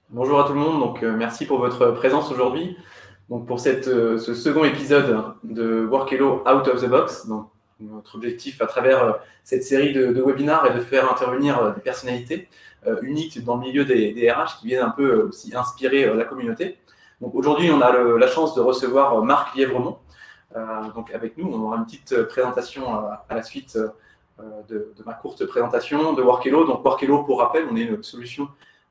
Bonjour à tout le monde, merci pour votre présence aujourd'hui. Donc pour ce second épisode de Work Hello Out of the Box. Donc notre objectif à travers cette série de webinars est de faire intervenir des personnalités uniques dans le milieu des RH qui viennent un peu aussi inspirer la communauté. Donc aujourd'hui, on a la chance de recevoir Marc Lièvremont. Donc avec nous, on aura une petite présentation à la suite de ma courte présentation de Work Hello. Donc Work Hello, pour rappel, on est une solution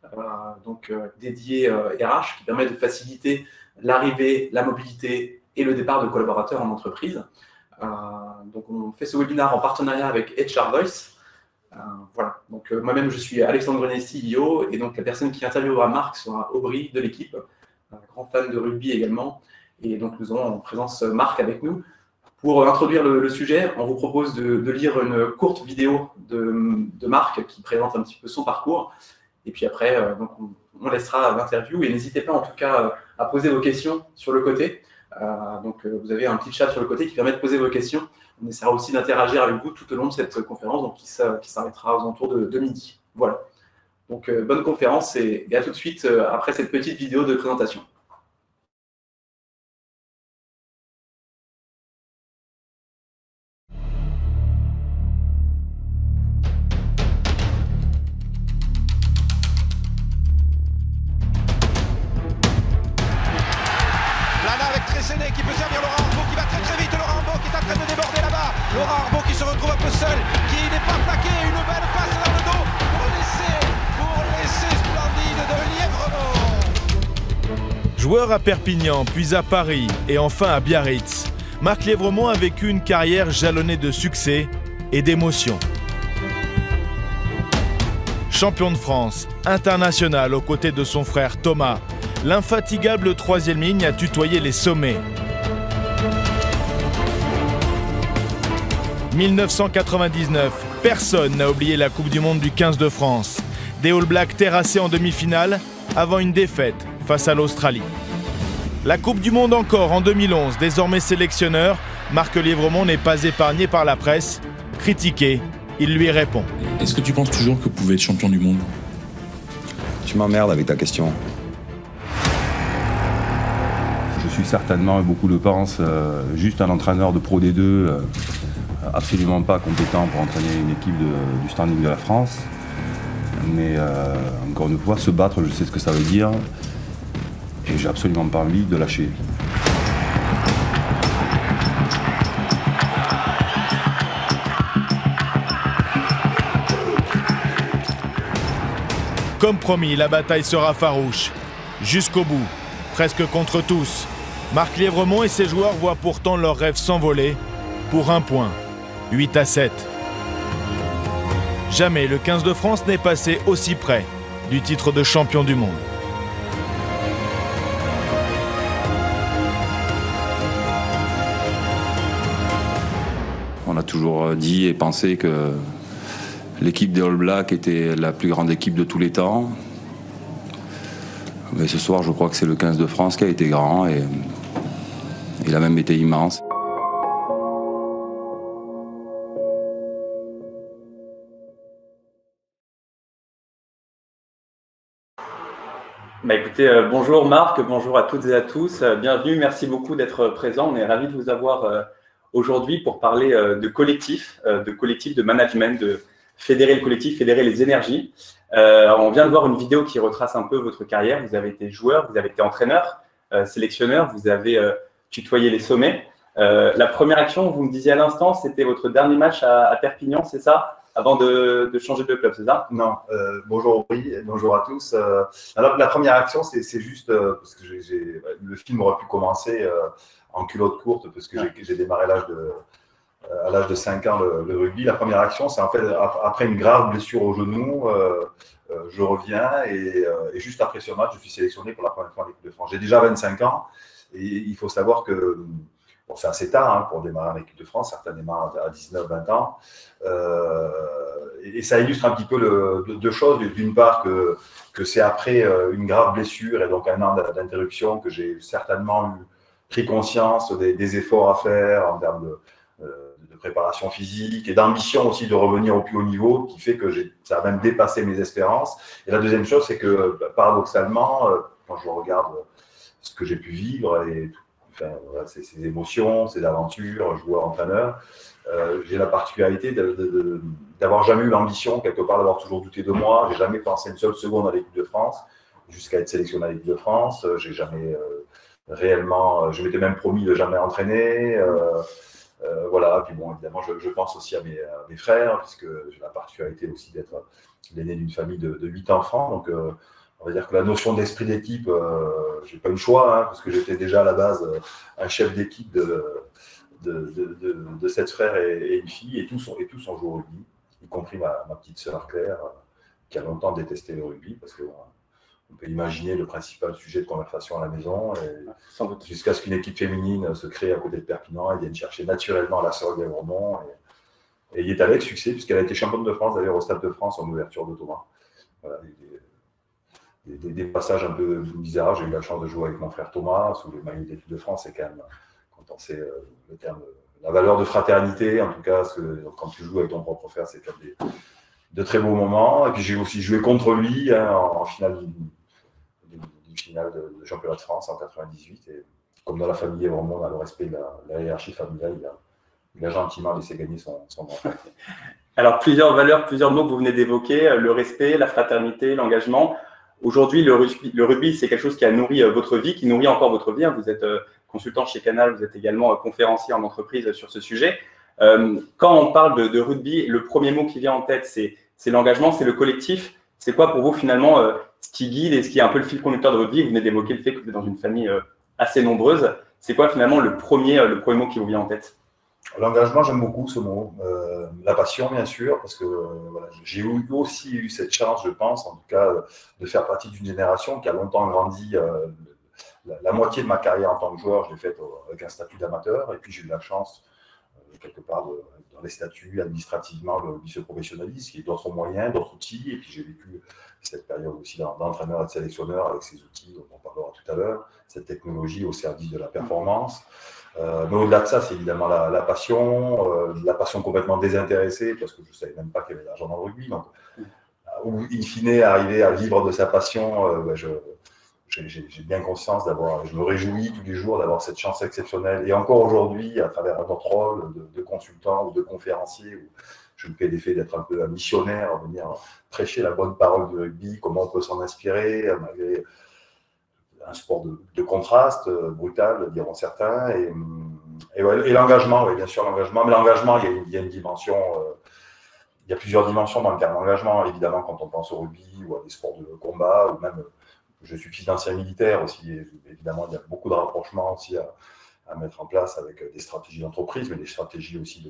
dédié RH qui permet de faciliter l'arrivée, la mobilité et le départ de collaborateurs en entreprise. Donc on fait ce webinaire en partenariat avec HR Voice. Voilà. Donc moi-même je suis Alexandre Grenet, CEO, et donc la personne qui interviewera Marc sera Aubry de l'équipe, grand fan de rugby également. Et donc nous aurons en présence Marc avec nous. Pour introduire le sujet, on vous propose de lire une courte vidéo de Marc qui présente un petit peu son parcours. Et puis après, on laissera l'interview. Et n'hésitez pas en tout cas à poser vos questions sur le côté. Vous avez un petit chat sur le côté qui permet de poser vos questions. On essaiera aussi d'interagir avec vous tout au long de cette conférence, donc qui s'arrêtera aux alentours de midi. Voilà. Donc bonne conférence et à tout de suite après cette petite vidéo de présentation. Qui peut servir Laurent Arbeau qui va très très vite. Laurent Arbeau qui est en train de déborder là-bas. Laurent Arbeau qui se retrouve un peu seul, qui n'est pas plaqué. Une belle passe dans le dos pour l'essai splendide de Lièvremont. Joueur à Perpignan, puis à Paris et enfin à Biarritz, Marc Lièvremont a vécu une carrière jalonnée de succès et d'émotions. Champion de France, international aux côtés de son frère Thomas, l'infatigable troisième ligne a tutoyé les sommets. 1999, personne n'a oublié la Coupe du Monde du 15 de France. Des All Blacks terrassés en demi-finale avant une défaite face à l'Australie. La Coupe du Monde encore en 2011, désormais sélectionneur, Marc Lièvremont n'est pas épargné par la presse. Critiqué, il lui répond. Est-ce que tu penses toujours que vous pouvez être champion du monde ? Tu m'emmerdes avec ta question. Je suis certainement, beaucoup le pensent, juste un entraîneur de Pro D2, absolument pas compétent pour entraîner une équipe du standing de la France. Mais encore une fois, se battre, je sais ce que ça veut dire. Et j'ai absolument pas envie de lâcher. Comme promis, la bataille sera farouche. Jusqu'au bout, presque contre tous. Marc Lièvremont et ses joueurs voient pourtant leurs rêves s'envoler pour un point, 8-7. Jamais le 15 de France n'est passé aussi près du titre de champion du monde. On a toujours dit et pensé que l'équipe des All Blacks était la plus grande équipe de tous les temps. Mais ce soir, je crois que c'est le 15 de France qui a été grand et il a même été immense. Écoutez, bonjour Marc, bonjour à toutes et à tous. Bienvenue, merci beaucoup d'être présent. On est ravis de vous avoir aujourd'hui pour parler de collectif, de management, de fédérer le collectif, fédérer les énergies. On vient de voir une vidéo qui retrace un peu votre carrière. Vous avez été joueur, vous avez été entraîneur, sélectionneur, vous avez tutoyé les sommets. La première action, vous me disiez à l'instant, c'était votre dernier match à Perpignan, c'est ça ? Avant de changer de club, c'est ça ? Non, bonjour Aubry, bonjour à tous. Alors, la première action, c'est juste parce que le film aurait pu commencer en culotte courte parce que j'ai démarré à l'âge de 5 ans le rugby. La première action, c'est en fait après une grave blessure au genou, je reviens et juste après ce match, je suis sélectionné pour la première fois en équipe de France. J'ai déjà 25 ans et il faut savoir que bon, c'est assez tard pour démarrer en équipe de France, certains démarrent à 19-20 ans. Et ça illustre un petit peu deux choses. D'une part, que c'est après une grave blessure et donc un an d'interruption que j'ai certainement pris conscience des efforts à faire en termes de préparation physique et d'ambition aussi de revenir au plus haut niveau, qui fait que ça a même dépassé mes espérances. Et la deuxième chose, c'est que paradoxalement, quand je regarde ce que j'ai pu vivre, et voilà, ces émotions, ces aventures, joueur-entraîneur, j'ai la particularité d'avoir jamais eu l'ambition, quelque part, d'avoir toujours douté de moi. J'ai jamais pensé une seule seconde à l'équipe de France, jusqu'à être sélectionné à l'équipe de France. J'ai jamais réellement, je m'étais même promis de jamais entraîner. Voilà, puis bon, évidemment, je pense aussi à mes frères, puisque j'ai la particularité aussi d'être l'aîné d'une famille de 8 enfants. Donc, on va dire que la notion d'esprit d'équipe, je n'ai pas eu le choix, hein, parce que j'étais déjà à la base un chef d'équipe de 7 frères et une fille, et tous ont joué au rugby, y compris ma petite sœur Claire, qui a longtemps détesté le rugby, parce que on peut imaginer le principal sujet de conversation à la maison, jusqu'à ce qu'une équipe féminine se crée à côté de Perpignan et vienne chercher naturellement la sœur Gavremont. Et il est allé avec succès, puisqu'elle a été championne de France d'ailleurs au Stade de France en ouverture de Thomas. Voilà, des passages un peu bizarres. J'ai eu la chance de jouer avec mon frère Thomas sous les maillots d'équipe de France. C'est quand même, quand on sait le terme, la valeur de fraternité, en tout cas, parce que quand tu joues avec ton propre frère, c'est quand même de très beaux moments. Et puis j'ai aussi joué contre lui en finale finale de championnat de France en 98. Et comme dans la famille, vraiment, on a le respect de la hiérarchie familiale. Il a gentiment laissé gagner son enfant. Alors, plusieurs valeurs, plusieurs mots que vous venez d'évoquer, le respect, la fraternité, l'engagement. Aujourd'hui, le rugby, c'est quelque chose qui a nourri votre vie, qui nourrit encore votre vie. Vous êtes consultant chez Canal, vous êtes également conférencier en entreprise sur ce sujet. Quand on parle de rugby, le premier mot qui vient en tête, c'est l'engagement, c'est le collectif. C'est quoi pour vous finalement ce qui guide et ce qui est un peu le fil conducteur de votre vie? Vous venez d'évoquer le fait que vous êtes dans une famille assez nombreuse. C'est quoi finalement le premier mot qui vous vient en tête? L'engagement, j'aime beaucoup ce mot. La passion, bien sûr, parce que voilà, j'ai aussi eu cette chance, je pense, en tout cas, de faire partie d'une génération qui a longtemps grandi. La moitié de ma carrière en tant que joueur, je l'ai faite avec un statut d'amateur. Et puis, j'ai eu la chance, quelque part, dans les statuts, administrativement, de se professionnaliser, qui est d'autres moyens, d'autres outils. Et puis, j'ai vécu cette période aussi d'entraîneur et de sélectionneur avec ces outils dont on parlera tout à l'heure, cette technologie au service de la performance. Mais au-delà de ça, c'est évidemment la passion complètement désintéressée, parce que je ne savais même pas qu'il y avait de l'argent dans le rugby. Donc, in fine, arriver à vivre de sa passion, j'ai bien conscience je me réjouis tous les jours d'avoir cette chance exceptionnelle. Et encore aujourd'hui, à travers notre rôle de consultant ou de conférencier, où je me fais l'effet d'être un peu un missionnaire, venir prêcher la bonne parole du rugby, comment on peut s'en inspirer, malgré un sport de contraste, brutal, diront certains. Et l'engagement, oui, bien sûr, l'engagement. Mais l'engagement, il y a une dimension, il y a plusieurs dimensions dans le terme engagement. Évidemment, quand on pense au rugby ou à des sports de combat, ou même, je suis fils d'ancien militaire aussi, et évidemment, il y a beaucoup de rapprochements aussi à mettre en place avec des stratégies d'entreprise, mais des stratégies aussi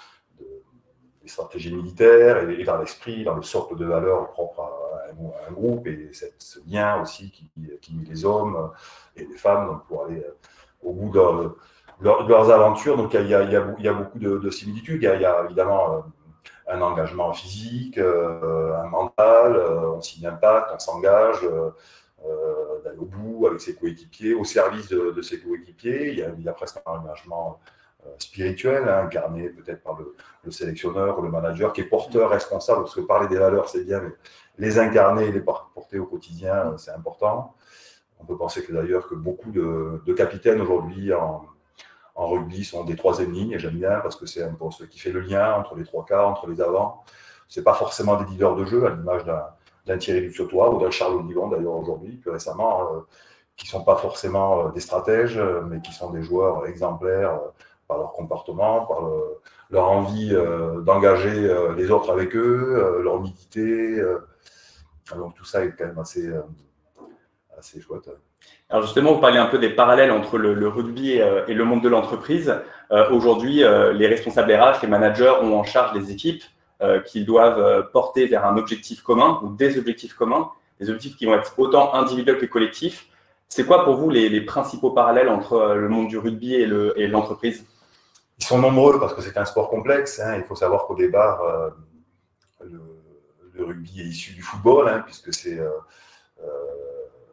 des stratégies militaires et dans l'esprit, dans le socle de valeurs propre à un groupe, et ce lien aussi qui lie les hommes et les femmes, donc pour aller au bout de leurs aventures. Donc il y a beaucoup de similitudes. Il y a évidemment un engagement physique, un mental, on signe un pacte, on s'engage d'aller au bout avec ses coéquipiers, au service de ses coéquipiers. Il y a presque un engagement spirituel, incarné peut-être par le sélectionneur ou le manager, qui est porteur, responsable, parce que parler des valeurs, c'est bien, mais les incarner et les porter au quotidien, c'est important. On peut penser que d'ailleurs que beaucoup de capitaines aujourd'hui en rugby sont des troisième lignes, et j'aime bien parce que c'est un poste qui fait le lien entre les trois quarts, entre les avants. Ce n'est pas forcément des leaders de jeu, à l'image d'un Thierry Luxotois ou d'un Charles Olivon d'ailleurs aujourd'hui, plus récemment, qui ne sont pas forcément des stratèges, mais qui sont des joueurs exemplaires par leur comportement, par leur envie d'engager les autres avec eux, leur humilité. Donc tout ça est quand même assez chouette. Alors justement, vous parlez un peu des parallèles entre le rugby et le monde de l'entreprise. Aujourd'hui, les responsables RH, les managers ont en charge les équipes qu'ils doivent porter vers un objectif commun ou des objectifs communs, des objectifs qui vont être autant individuels que collectifs. C'est quoi pour vous les principaux parallèles entre le monde du rugby et l'entreprise? Ils sont nombreux parce que c'est un sport complexe. Il faut savoir qu'au départ, le rugby est issu du football, puisque c'est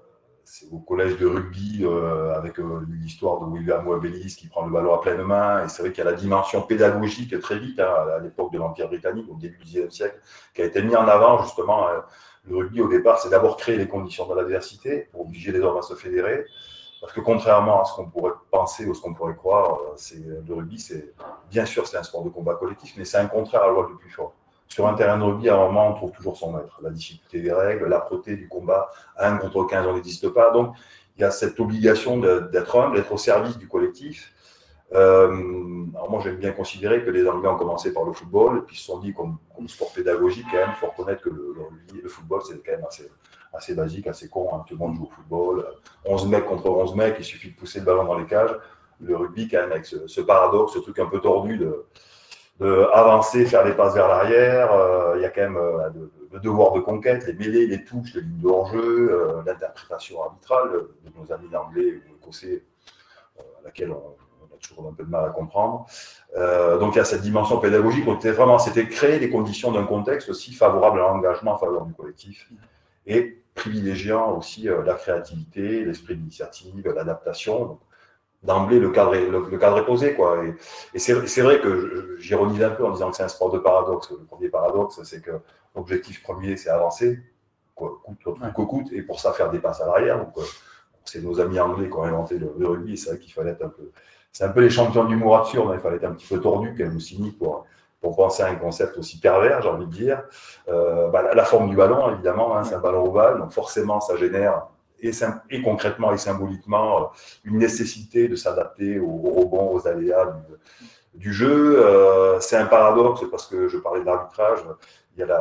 c'est au collège de rugby avec l'histoire de William Webb-Ellis qui prend le ballon à pleine main. Et c'est vrai qu'il y a la dimension pédagogique très vite, hein, à l'époque de l'Empire britannique, au début du XIXe siècle, qui a été mis en avant justement. Le rugby, au départ, c'est d'abord créer les conditions de l'adversité pour obliger les hommes à se fédérer. Parce que contrairement à ce qu'on pourrait penser ou ce qu'on pourrait croire, le rugby, bien sûr, c'est un sport de combat collectif, mais c'est un contraire à la loi du plus fort. Sur un terrain de rugby, à un moment, on trouve toujours son maître. La difficulté des règles, l'âpreté du combat, 1 contre 15, on n'existe pas. Donc, il y a cette obligation d'être humble, d'être au service du collectif. Alors moi, j'aime bien considérer que les Anglais ont commencé par le football, et puis ils se sont dit, comme sport pédagogique, quand même, il faut reconnaître que le football, c'est quand même assez basique, assez con. Hein. Tout le monde joue au football. 11 mecs contre 11 mecs, il suffit de pousser le ballon dans les cages. Le rugby, quand même, avec ce paradoxe, ce truc un peu tordu de avancer, faire des passes vers l'arrière, il y a quand même le devoir de conquête, les mêlées, les touches, les lignes de hors-jeu, l'interprétation arbitrale de nos amis anglais ou écossais, à laquelle on a toujours un peu de mal à comprendre. Donc il y a cette dimension pédagogique, c'était créer les conditions d'un contexte aussi favorable à l'engagement en faveur du collectif et privilégiant aussi la créativité, l'esprit d'initiative, l'adaptation. D'emblée, le cadre est posé, quoi. Et c'est vrai que j'ironise un peu en disant que c'est un sport de paradoxe. Le premier paradoxe, c'est que l'objectif premier, c'est avancer, quoi, coûte que coûte, et pour ça, faire des passes à l'arrière. Donc, c'est nos amis anglais qui ont inventé le rugby. C'est vrai qu'il fallait être un peu. C'est un peu les champions d'humour absurde. Hein, il fallait être un petit peu tordu, quand même, cynique, pour penser à un concept aussi pervers, j'ai envie de dire. La forme du ballon, évidemment, hein, c'est un ballon ovale, donc forcément, ça génère. Et concrètement et symboliquement, une nécessité de s'adapter aux rebonds, aux aléas du jeu. C'est un paradoxe parce que je parlais de l'arbitrage, il y a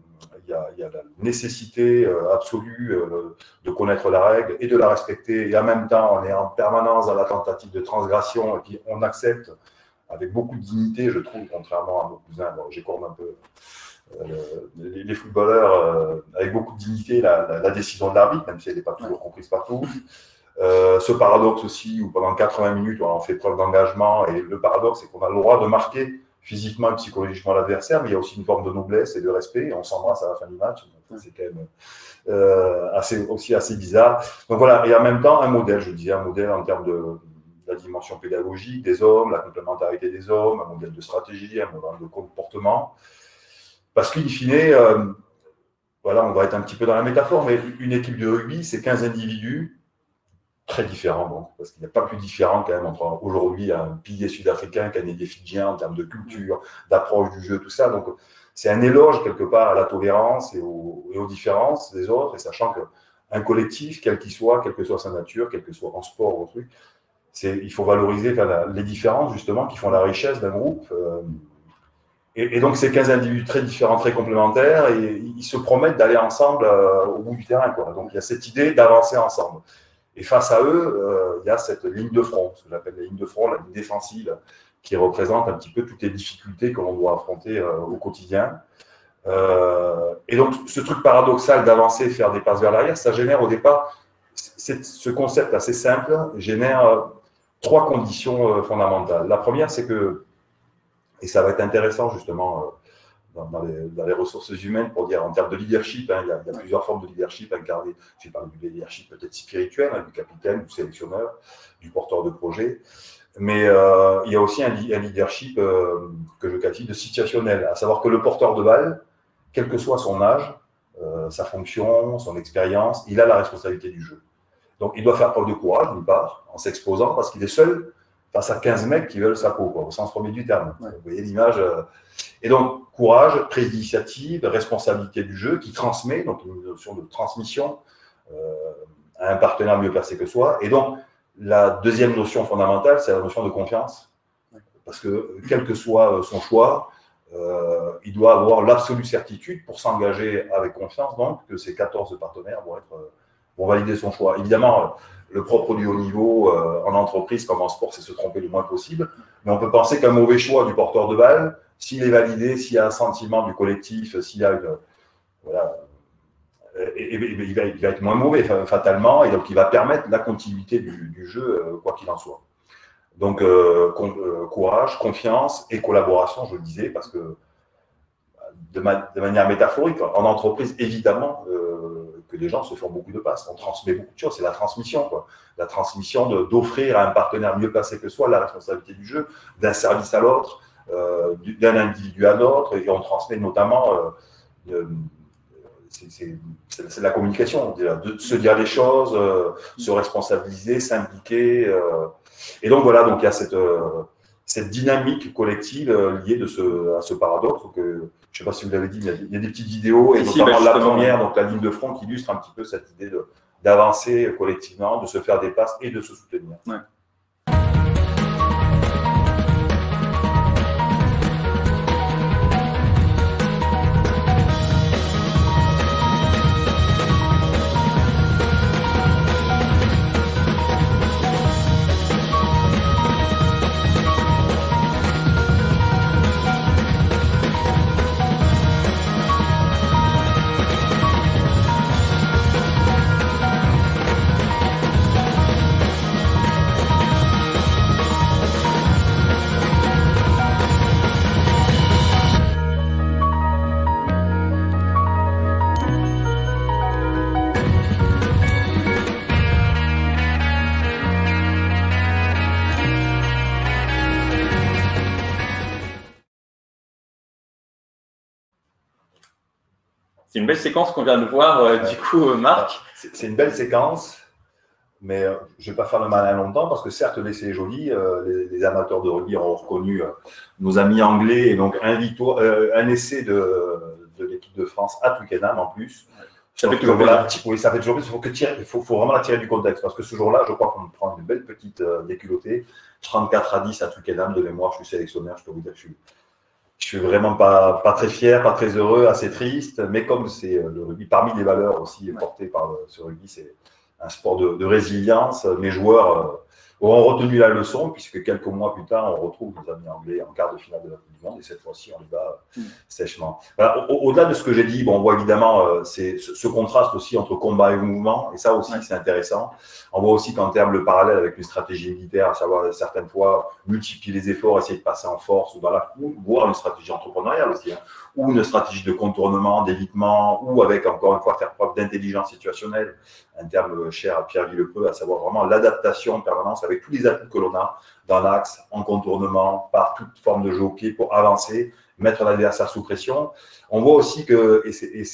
la nécessité absolue de connaître la règle et de la respecter. Et en même temps, on est en permanence dans la tentative de transgression et puis on accepte avec beaucoup de dignité, je trouve, contrairement à nos cousins. Bon, j'écorne un peu. Les footballeurs avec beaucoup de dignité la décision de l'arbitre, même si elle n'est pas toujours comprise par tous. Ce paradoxe aussi, où pendant 80 minutes, on fait preuve d'engagement, et le paradoxe, c'est qu'on a le droit de marquer physiquement et psychologiquement l'adversaire, mais il y a aussi une forme de noblesse et de respect, et on s'embrasse à la fin du match. C'est quand même assez bizarre. Donc voilà, et en même temps, un modèle en termes de la dimension pédagogique des hommes, la complémentarité des hommes, un modèle de stratégie, un modèle de comportement. Parce qu'in fine, on va être un petit peu dans la métaphore, mais une équipe de rugby, c'est 15 individus très différents. Bon, parce qu'il n'y a pas plus différent quand même entre aujourd'hui un pilier sud-africain qu'un ailier fidjien en termes de culture, d'approche du jeu, tout ça. Donc c'est un éloge quelque part à la tolérance et aux différences des autres, et sachant qu'un collectif, quel qu'il soit, quelle que soit sa nature, quel que soit en sport ou truc, il faut valoriser les différences justement qui font la richesse d'un groupe. Et donc, ces 15 individus très différents, très complémentaires, et ils se promettent d'aller ensemble au bout du terrain, quoi. Donc, il y a cette idée d'avancer ensemble. Et face à eux, il y a cette ligne de front, ce que j'appelle la ligne de front, la ligne défensive, qui représente un petit peu toutes les difficultés que l'on doit affronter au quotidien. Et donc, ce truc paradoxal d'avancer, faire des passes vers l'arrière, ça génère au départ, ce concept assez simple génère 3 conditions fondamentales. La première, c'est que, et ça va être intéressant justement dans les ressources humaines pour dire en termes de leadership, hein, il y a plusieurs formes de leadership incarnées. J'ai parlé du leadership peut-être spirituel, hein, du capitaine, du sélectionneur, du porteur de projet. Mais il y a aussi un leadership que je qualifie de situationnel, à savoir que le porteur de balle, quel que soit son âge, sa fonction, son expérience, il a la responsabilité du jeu. Donc il doit faire preuve de courage d'une part, en s'exposant, parce qu'il est seul face à 15 mecs qui veulent sa peau, quoi, au sens premier du terme. Ouais. Vous voyez l'image. Et donc, courage, prise d'initiative, responsabilité du jeu, qui transmet, donc une notion de transmission à un partenaire mieux placé que soi. Et donc, la deuxième notion fondamentale, c'est la notion de confiance. Parce que, quel que soit son choix, il doit avoir l'absolue certitude pour s'engager avec confiance, donc, que ces 14 partenaires vont valider son choix. Évidemment, le propre du haut niveau en entreprise comme en sport, c'est se tromper le moins possible. Mais on peut penser qu'un mauvais choix du porteur de balle, s'il est validé, s'il y a un sentiment du collectif, s'il y a une... Voilà, il va être moins mauvais fatalement, et donc il va permettre la continuité du jeu, quoi qu'il en soit. Donc, courage, confiance et collaboration, je le disais, parce que de manière métaphorique, en entreprise, évidemment, que les gens se font beaucoup de passes. On transmet beaucoup de choses, c'est la transmission, quoi. La transmission d'offrir à un partenaire mieux placé que soi la responsabilité du jeu, d'un service à l'autre, d'un individu à l'autre, et on transmet notamment, c'est la communication, de se dire les choses, se responsabiliser, s'impliquer. Et donc voilà, donc il y a cette dynamique collective liée à ce paradoxe que, je ne sais pas si vous l'avez dit, il y a des petites vidéos, et notamment la première, donc la ligne de front, qui illustre un petit peu cette idée d'avancer collectivement, de se faire des passes et de se soutenir. Ouais. C'est une belle séquence qu'on vient de voir, du coup, Marc. C'est une belle séquence, mais je ne vais pas faire le malin longtemps parce que certes, l'essai est joli. Les amateurs de rugby ont reconnu nos amis anglais et donc un essai de l'équipe de France à Twickenham en plus. Ça fait toujours plaisir. Oui, ça fait toujours plaisir. Il faut vraiment la tirer du contexte parce que ce jour-là, je crois qu'on prend une belle petite déculottée. 34-10 à Twickenham de mémoire. Je suis sélectionneur, je peux vous dire que je suis vraiment pas très fier, pas très heureux, assez triste, mais comme c'est le rugby, parmi les valeurs aussi portées par ce rugby, c'est un sport de résilience. Mes joueurs auront retenu la leçon, puisque quelques mois plus tard, on retrouve nos amis anglais en quart de finale de la Coupe du Monde, et cette fois-ci, on y va sèchement. Voilà, au-delà de ce que j'ai dit, bon, on voit évidemment ce contraste aussi entre combat et mouvement, et ça aussi, c'est intéressant. On voit aussi qu'en termes le parallèle avec une stratégie militaire, à savoir certaines fois multiplier les efforts, essayer de passer en force, ou voire une stratégie entrepreneuriale aussi, hein, ou une stratégie de contournement, d'évitement, ou avec, encore une fois, faire preuve d'intelligence situationnelle, un terme cher à Pierre Villepreux, à savoir vraiment l'adaptation en permanence avec tous les atouts que l'on a dans l'axe, en contournement, par toute forme de jeu au pied pour avancer, mettre l'adversaire sous pression. On voit aussi que,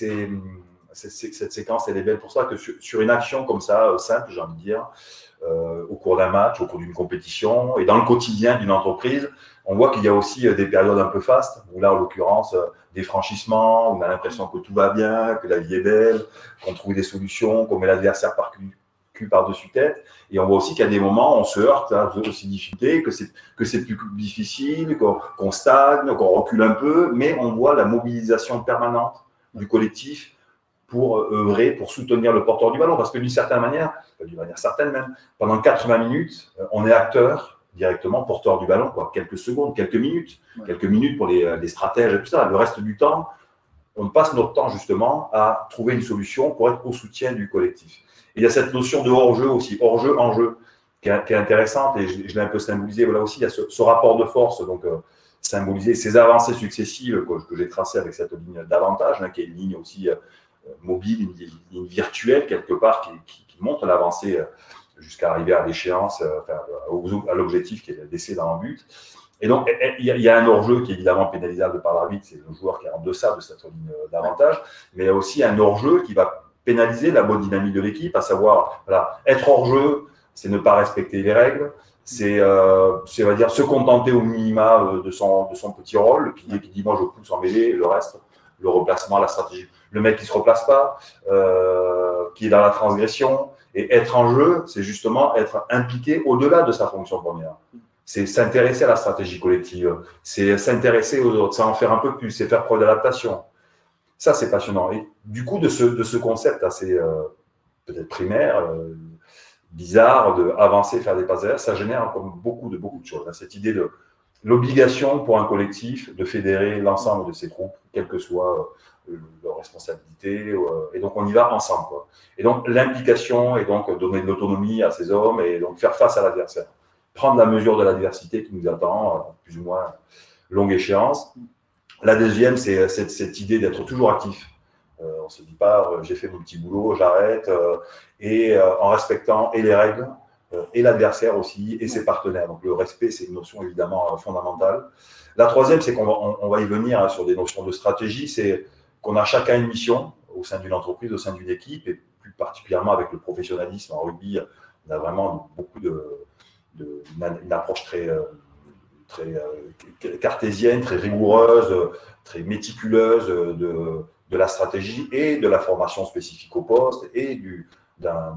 cette séquence, elle est belle pour ça, que sur une action comme ça, simple, j'ai envie de dire, au cours d'un match, au cours d'une compétition, et dans le quotidien d'une entreprise, on voit qu'il y a aussi des périodes un peu fastes, où là, en l'occurrence, des franchissements, où on a l'impression que tout va bien, que la vie est belle, qu'on trouve des solutions, qu'on met l'adversaire par-dessus tête. Et on voit aussi qu'il y a des moments où on se heurte à ces difficultés, que c'est plus difficile, qu'on stagne, qu'on recule un peu, mais on voit la mobilisation permanente du collectif pour œuvrer, pour soutenir le porteur du ballon. Parce que d'une certaine manière certaine même, pendant 80 minutes, on est acteur directement, porteur du ballon, quoi. Quelques secondes, quelques minutes pour les stratèges et tout ça. Le reste du temps, on passe notre temps justement à trouver une solution pour être au soutien du collectif. Et il y a cette notion de hors-jeu aussi, hors-jeu, en-jeu, qui est intéressante, et je l'ai un peu symbolisé. Voilà aussi, il y a ce rapport de force, donc symboliser ces avancées successives que j'ai tracées avec cette ligne d'avantage, hein, qui est une ligne aussi mobile, une ligne virtuelle quelque part, qui montre l'avancée jusqu'à arriver à l'échéance, à l'objectif qui est d'essai dans le but. Et donc, il y a un hors-jeu qui est évidemment pénalisable par l'arbitre, c'est le joueur qui est en deçà de cette ligne d'avantage, mais il y a aussi un hors-jeu qui va pénaliser la bonne dynamique de l'équipe, à savoir, voilà, être hors-jeu, c'est ne pas respecter les règles, c'est on va dire, se contenter au minima de son petit rôle, le pilier qui dit moi je pousse en mêlée, le reste, le replacement, la stratégie. Le mec qui ne se replace pas, qui est dans la transgression, et être en jeu, c'est justement être impliqué au-delà de sa fonction première. C'est s'intéresser à la stratégie collective, c'est s'intéresser aux autres, c'est en faire un peu plus, c'est faire preuve d'adaptation. Ça, c'est passionnant. Et du coup, de ce concept assez peut-être primaire, bizarre, d'avancer, faire des passes derrière, ça génère comme beaucoup de choses. Cette idée de l'obligation pour un collectif de fédérer l'ensemble de ses troupes, quelle que soit leur responsabilité, et donc on y va ensemble, quoi. Et donc l'implication, et donc donner de l'autonomie à ces hommes, et donc faire face à l'adversaire. Prendre la mesure de l'adversité qui nous attend, plus ou moins longue échéance. La deuxième, c'est cette idée d'être toujours actif, On ne se dit pas j'ai fait mon petit boulot, j'arrête, et en respectant et les règles, et l'adversaire aussi, et ses partenaires. Donc le respect, c'est une notion évidemment fondamentale. La troisième, c'est qu'on va y venir hein, sur des notions de stratégie, c'est qu'on a chacun une mission au sein d'une entreprise, au sein d'une équipe, et plus particulièrement avec le professionnalisme en rugby, on a vraiment beaucoup une approche très cartésienne, très rigoureuse, très méticuleuse de la stratégie et de la formation spécifique au poste et d'un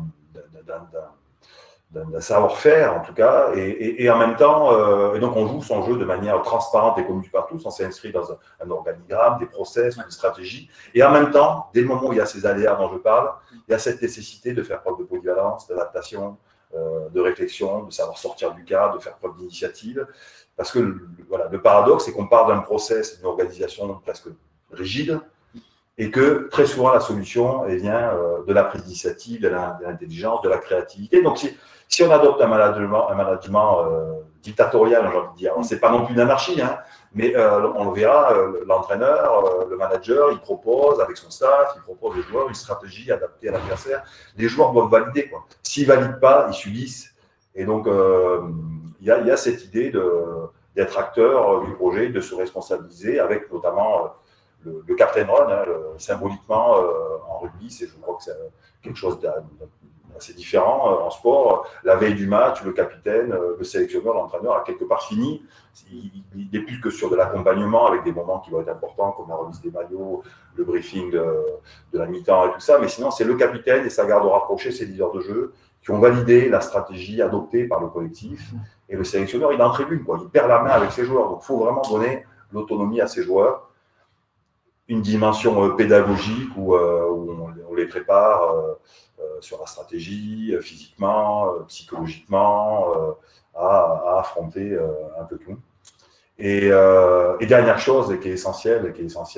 savoir-faire en tout cas, et en même temps, et donc on joue son jeu de manière transparente et connue par tous, on s'inscrit dans un organigramme, des process, une stratégie, et en même temps, dès le moment où il y a ces aléas dont je parle, il y a cette nécessité de faire preuve de polyvalence, d'adaptation, de réflexion, de savoir sortir du cadre, de faire preuve d'initiative, parce que voilà, le paradoxe, c'est qu'on part d'un process, d'une organisation presque rigide, et que très souvent la solution vient de la prise d'initiative, de l'intelligence, de la créativité. Donc si on adopte un management dictatorial, j'ai envie de dire, c'est pas non plus une anarchie, hein, mais on le verra, l'entraîneur, le manager, il propose avec son staff, il propose aux joueurs une stratégie adaptée à l'adversaire. Les joueurs doivent valider, quoi. S'ils ne valident pas, ils subissent. Et donc il y a cette idée d'être acteur du projet, de se responsabiliser avec notamment le captain run, hein, symboliquement en rugby, je crois que c'est quelque chose d'assez différent en sport. La veille du match, le capitaine, le sélectionneur, l'entraîneur a quelque part fini. Il n'est plus que sur de l'accompagnement avec des moments qui vont être importants comme la remise des maillots, le briefing de la mi-temps et tout ça. Mais sinon, c'est le capitaine et sa garde rapprochée, ses leaders de jeu, qui ont validé la stratégie adoptée par le collectif. Et le sélectionneur, il est en tribune, quoi. Il perd la main avec ses joueurs. Donc, il faut vraiment donner l'autonomie à ses joueurs. Une dimension pédagogique où on les prépare sur la stratégie, physiquement, psychologiquement, à affronter un peu tout. Et dernière chose qui est essentielle,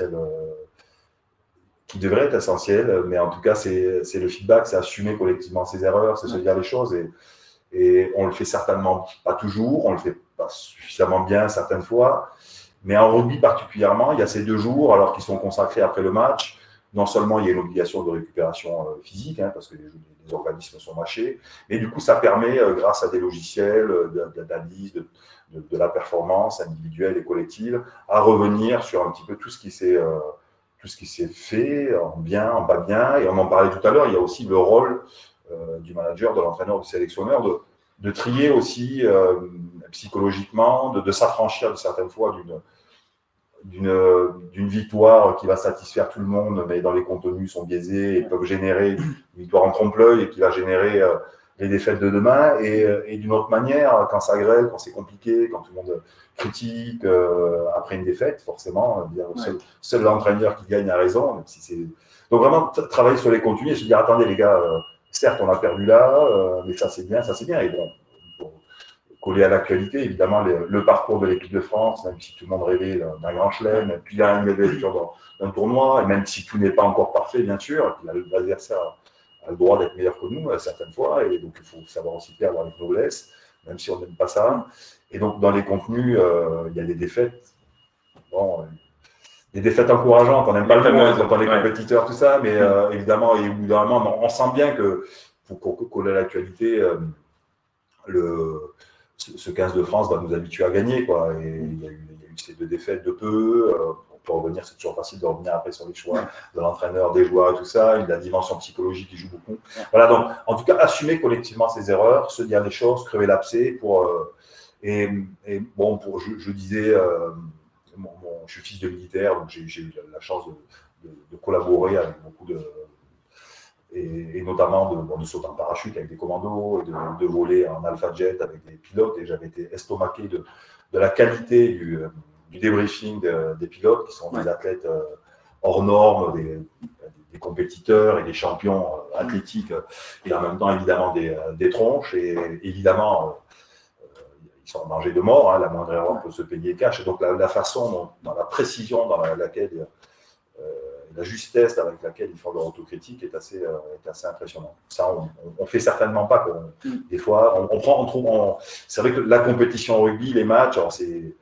qui devrait être essentielle, mais en tout cas c'est le feedback, c'est assumer collectivement ses erreurs, c'est se dire les choses, et on le fait certainement pas toujours, on le fait pas suffisamment bien certaines fois. Mais en rugby particulièrement, il y a ces 2 jours, alors qu'ils sont consacrés après le match. Non seulement il y a une obligation de récupération physique, hein, parce que les organismes sont mâchés, mais du coup, ça permet, grâce à des logiciels d'analyse de la performance individuelle et collective, à revenir sur un petit peu tout ce qui s'est fait, en bien, en pas bien. Et on en parlait tout à l'heure, il y a aussi le rôle du manager, de l'entraîneur, du sélectionneur, de trier aussi psychologiquement, de s'affranchir de certaines fois d'une victoire qui va satisfaire tout le monde, mais dont les contenus sont biaisés et peuvent générer une victoire en trompe-l'œil et qui va générer les défaites de demain. Et d'une autre manière, quand ça grêle, quand c'est compliqué, quand tout le monde critique après une défaite, forcément, seul l'entraîneur qui gagne a raison. Même si donc vraiment, travailler sur les contenus et se dire, attendez les gars, certes on a perdu là, mais ça c'est bien. Et bon, coller à l'actualité, évidemment, le parcours de l'équipe de France, même si tout le monde rêvait d'un grand chelem, puis il y a une lecture d'un tournoi, et même si tout n'est pas encore parfait, bien sûr, l'adversaire a le droit d'être meilleur que nous, certaines fois, et donc il faut savoir aussi perdre avec noblesse, même si on n'aime pas ça. Et donc, dans les contenus, il y a des défaites, des défaites encourageantes, on n'aime pas le mot quand on est compétiteur, tout ça, mais évidemment, et au bout d'un moment, on sent bien que, pour coller à l'actualité, ce 15 de France va nous habituer à gagner, quoi. Et il y a eu ces 2 défaites de peu. On peut revenir, c'est toujours facile de revenir après sur les choix de l'entraîneur, des joueurs et tout ça. La dimension psychologique qui joue beaucoup. Voilà, donc en tout cas, assumer collectivement ses erreurs, se dire les choses, crever l'abcès et bon, je disais, je suis fils de militaire, donc j'ai eu la chance de collaborer avec beaucoup et notamment de sauter en parachute avec des commandos, et de voler en Alpha Jet avec des pilotes, et j'avais été estomaqué de la qualité du débriefing des pilotes, qui sont des athlètes hors normes, des compétiteurs et des champions athlétiques, et en même temps évidemment des tronches, et évidemment ils sont en danger de mort, hein, la moindre erreur peut se payer cash, et donc la façon, dans la précision dans laquelle la justesse avec laquelle ils font leur autocritique est assez impressionnante. Ça, on ne fait certainement pas. Des fois, c'est vrai que la compétition au rugby, les matchs,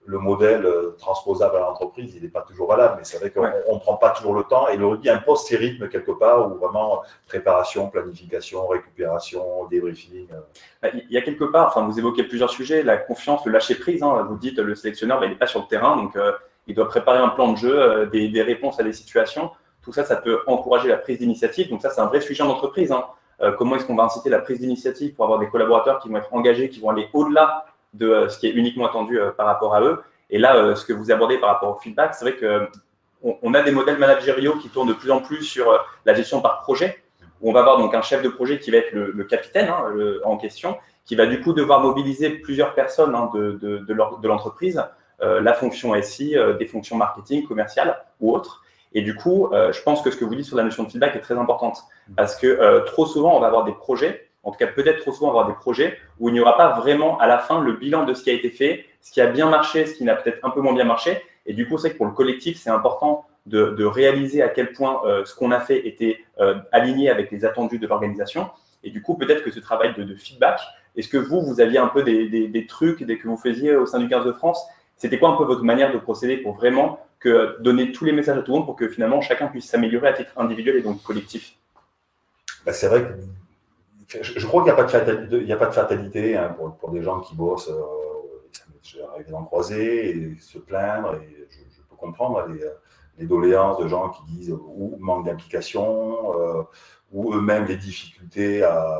le modèle transposable à l'entreprise, il n'est pas toujours valable, mais c'est vrai qu'on ne prend pas toujours le temps, et le rugby impose ses rythmes quelque part, où vraiment préparation, planification, récupération, débriefing. Il y a quelque part, enfin, vous évoquez plusieurs sujets, la confiance, le lâcher prise, hein, vous dites le sélectionneur, il n'est pas sur le terrain, donc il doit préparer un plan de jeu, des réponses à des situations. Tout ça, ça peut encourager la prise d'initiative, donc ça c'est un vrai sujet en entreprise. Hein. Comment est-ce qu'on va inciter la prise d'initiative pour avoir des collaborateurs qui vont être engagés, qui vont aller au-delà de ce qui est uniquement attendu par rapport à eux. Et là, ce que vous abordez par rapport au feedback, c'est vrai qu'on a des modèles managériaux qui tournent de plus en plus sur la gestion par projet, où on va avoir donc un chef de projet qui va être le capitaine en question, qui va du coup devoir mobiliser plusieurs personnes de l'entreprise, la fonction SI, des fonctions marketing, commerciales ou autres. Et du coup, je pense que ce que vous dites sur la notion de feedback est très importante, parce que trop souvent, on va avoir des projets, en tout cas peut-être trop souvent, on va avoir des projets où il n'y aura pas vraiment à la fin le bilan de ce qui a été fait, ce qui a bien marché, ce qui n'a peut-être un peu moins bien marché. Et du coup, c'est que pour le collectif, c'est important de réaliser à quel point ce qu'on a fait était aligné avec les attendus de l'organisation. Et du coup, peut-être que ce travail de feedback, est-ce que vous aviez un peu des trucs dès que vous faisiez au sein du 15 de France? C'était quoi un peu votre manière de procéder pour vraiment donner tous les messages à tout le monde pour que finalement chacun puisse s'améliorer à titre individuel et donc collectif? C'est vrai que je crois qu'il n'y a pas de fatalité hein, pour des gens qui bossent. Ça m'est déjà arrivé d'en croiser et se plaindre. Et je peux comprendre les doléances de gens qui disent ou manque d'implication ou eux-mêmes les difficultés à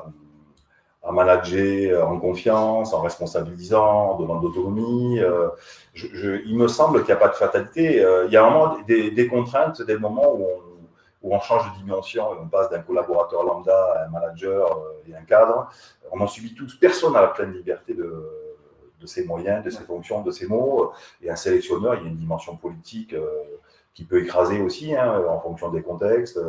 manager en confiance, en responsabilisant, en donnant de l'autonomie. Il me semble qu'il n'y a pas de fatalité. Il y a vraiment des contraintes, des moments où on change de dimension et on passe d'un collaborateur lambda à un manager et un cadre. On en subit tous. Personne n'a la pleine liberté de ses moyens, de ses fonctions, de ses mots. Et un sélectionneur, il y a une dimension politique qui peut écraser aussi hein, en fonction des contextes.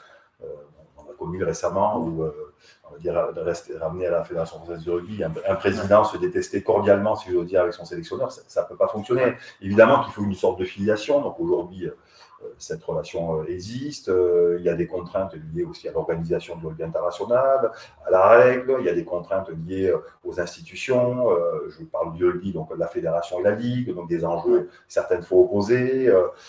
On a connu récemment où on va dire, ramener à la Fédération française de rugby, un président se détestait cordialement, si je veux dire, avec son sélectionneur, ça ne peut pas fonctionner. Évidemment qu'il faut une sorte de filiation, donc aujourd'hui, cette relation existe. Il y a des contraintes liées aussi à l'organisation du rugby international, à la règle, il y a des contraintes liées aux institutions. Je parle du rugby, donc la fédération et la ligue, donc des enjeux certaines fois opposés.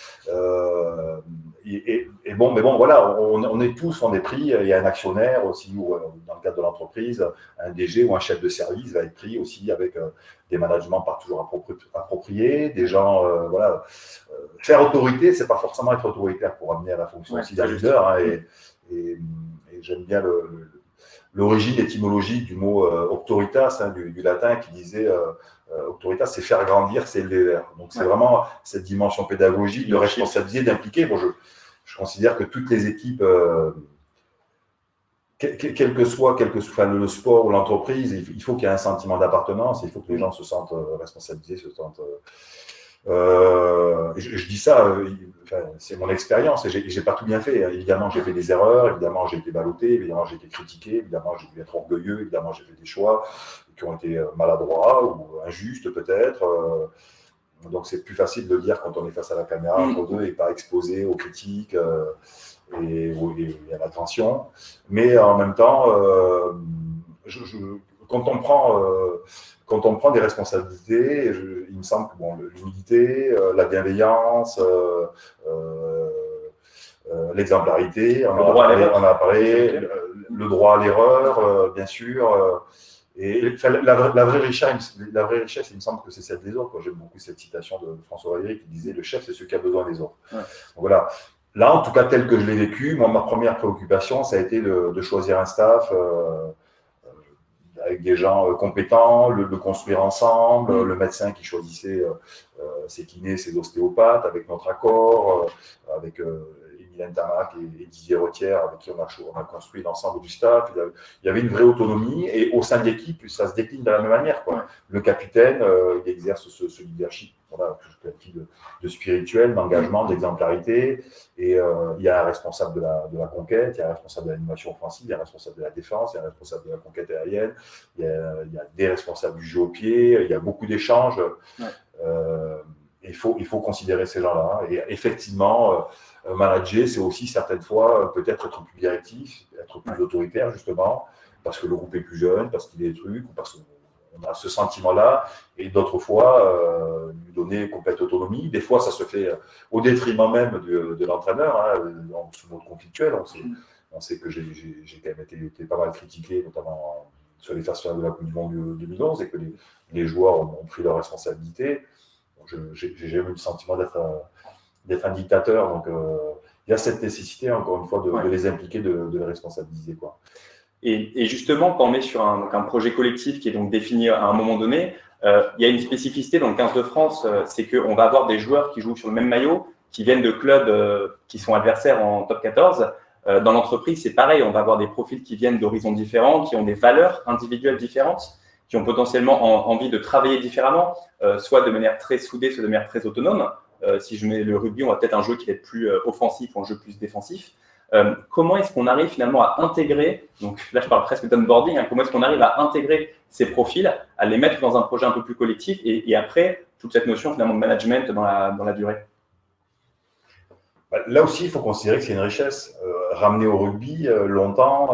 Mais bon, voilà, on est pris. Il y a un actionnaire aussi, ou dans le cadre de l'entreprise, un DG ou un chef de service va être pris aussi avec des managements pas toujours appropriés, des gens, voilà. Faire autorité, c'est pas forcément être autoritaire pour amener à la fonction aussi d'un leader. Hein, et j'aime bien l'origine étymologique du mot auctoritas, hein, du latin, qui disait autoritas, c'est faire grandir, c'est élever vers. Donc c'est vraiment cette dimension pédagogique de responsabiliser, d'impliquer. Bon, je considère que toutes les équipes, quel que soit le sport ou l'entreprise, il faut qu'il y ait un sentiment d'appartenance, il faut que les gens se sentent responsabilisés, se sentent. Je dis ça, c'est mon expérience et j'ai pas tout bien fait. Évidemment, j'ai fait des erreurs, évidemment, j'ai été ballotté, évidemment, j'ai été critiqué, évidemment, j'ai dû être orgueilleux, évidemment, j'ai fait des choix qui ont été maladroits ou injustes peut-être. Donc, c'est plus facile de le dire quand on est face à la caméra entre deux et pas exposé aux critiques et à l'attention. Mais en même temps, quand on prend des responsabilités, il me semble que l'humilité, la bienveillance, l'exemplarité, on a parlé, le droit à l'erreur, bien sûr. Et la vraie richesse, il me semble que c'est celle des autres. J'aime beaucoup cette citation de François Valéry qui disait « Le chef, c'est celui qui a besoin des autres ». Ouais. Donc voilà. Là, en tout cas, tel que je l'ai vécu, moi, ma première préoccupation, ça a été de choisir un staff avec des gens compétents, le construire ensemble, le médecin qui choisissait ses kinés, ses ostéopathes, avec notre accord, avec Émile Tamac et Didier Rothière, avec qui on a construit l'ensemble du staff. Il y avait une vraie autonomie, et au sein de l'équipe, ça se décline de la même manière, quoi. Le capitaine, il exerce ce leadership, voilà, de spirituel, d'engagement, d'exemplarité, et il y a un responsable de la conquête, il y a un responsable de l'animation offensive, il y a un responsable de la défense, il y a un responsable de la conquête aérienne, il y a des responsables du jeu au pied, il y a beaucoup d'échanges. Il faut considérer ces gens-là. Et effectivement, manager, c'est aussi certaines fois peut-être être plus directif, être plus autoritaire, justement, parce que le groupe est plus jeune, parce qu'il est des trucs, ou parce on a ce sentiment-là, et d'autres fois, lui donner complète autonomie. Des fois, ça se fait au détriment même de l'entraîneur, hein, sous mode conflictuel. On sait que j'ai quand même été pas mal critiqué, notamment sur les phases finales de la Coupe du Monde 2011, et que les joueurs ont pris leurs responsabilités. J'ai jamais eu le sentiment d'être un dictateur, donc il y a cette nécessité, encore une fois, de les impliquer, de les responsabiliser, quoi. Et justement, quand on est sur un projet collectif qui est donc défini à un moment donné, il y a une spécificité dans le 15 de France, c'est qu'on va avoir des joueurs qui jouent sur le même maillot, qui viennent de clubs qui sont adversaires en top 14. Dans l'entreprise, c'est pareil, on va avoir des profils qui viennent d'horizons différents, qui ont des valeurs individuelles différentes, qui ont potentiellement envie de travailler différemment, soit de manière très soudée, soit de manière très autonome. Si je mets le rugby, on va peut-être un jeu qui va être plus offensif ou un jeu plus défensif. Comment est-ce qu'on arrive finalement à intégrer, donc là je parle presque d'onboarding, hein, comment est-ce qu'on arrive à intégrer ces profils, à les mettre dans un projet un peu plus collectif et après, toute cette notion finalement de management dans la durée? Là aussi, il faut considérer que c'est une richesse. Ramener au rugby longtemps,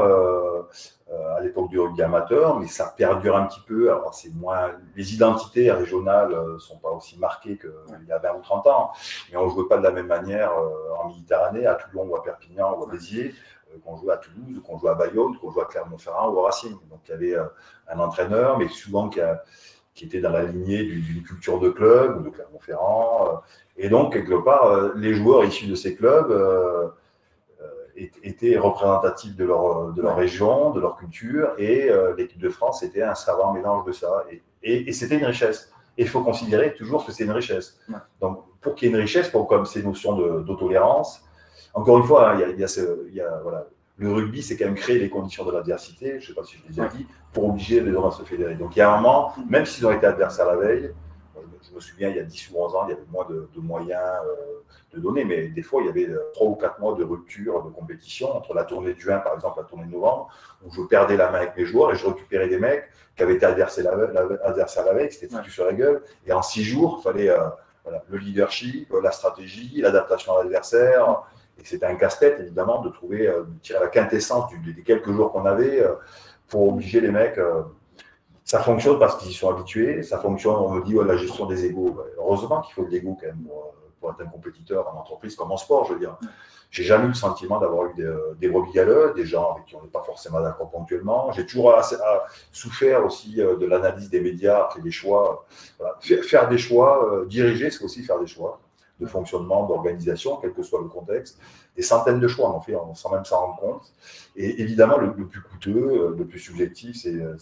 à l'époque du rugby amateur, mais ça perdure un petit peu. Alors, c'est moins, les identités régionales ne sont pas aussi marquées qu'il y a 20 ou 30 ans, mais on ne jouait pas de la même manière en Méditerranée, à Toulon ou à Perpignan ou à Béziers, qu'on jouait à Toulouse, qu'on jouait à Bayonne, qu'on jouait à Clermont-Ferrand ou à Racing. Donc il y avait un entraîneur, mais souvent qui était dans la lignée d'une culture de club, ou de Clermont-Ferrand. Et donc, quelque part, les joueurs issus de ces clubs étaient représentatifs de leur région, de leur culture, et l'équipe de France était un savant mélange de ça. Et c'était une richesse. Et il faut considérer toujours que c'est une richesse. Ouais. Donc, pour qu'il y ait une richesse, il faut comme ces notions d'autotolérance. Encore une fois, voilà, le rugby, c'est quand même créer les conditions de l'adversité, je ne sais pas si je l'ai déjà dit, pour obliger les gens à se fédérer. Donc, il y a un moment, même s'ils ont été adversaires la veille, je me souviens, il y a 10 ou 11 ans, il y avait moins de moyens de donner, mais des fois, il y avait 3 ou 4 mois de rupture de compétition entre la tournée de juin, par exemple, la tournée de novembre, où je perdais la main avec mes joueurs et je récupérais des mecs qui avaient été adversaires la veille, qui s'étaient foutus sur la gueule. Et en 6 jours, il fallait le leadership, la stratégie, l'adaptation à l'adversaire. Et c'était un casse-tête, évidemment, de tirer la quintessence des quelques jours qu'on avait pour obliger les mecs. Ça fonctionne parce qu'ils y sont habitués. Ça fonctionne, on me dit, la gestion des égos. Heureusement qu'il faut de l'ego quand même pour être un compétiteur en entreprise comme en sport, je veux dire. J'ai jamais eu le sentiment d'avoir eu des brebis galeuses, des gens avec qui on n'est pas forcément d'accord ponctuellement. J'ai toujours souffert aussi de l'analyse des médias après des choix. Voilà. Faire des choix, diriger, c'est aussi faire des choix de fonctionnement, d'organisation, quel que soit le contexte. Des centaines de choix, on fait sans même s'en rendre compte. Et évidemment, le plus coûteux, le plus subjectif,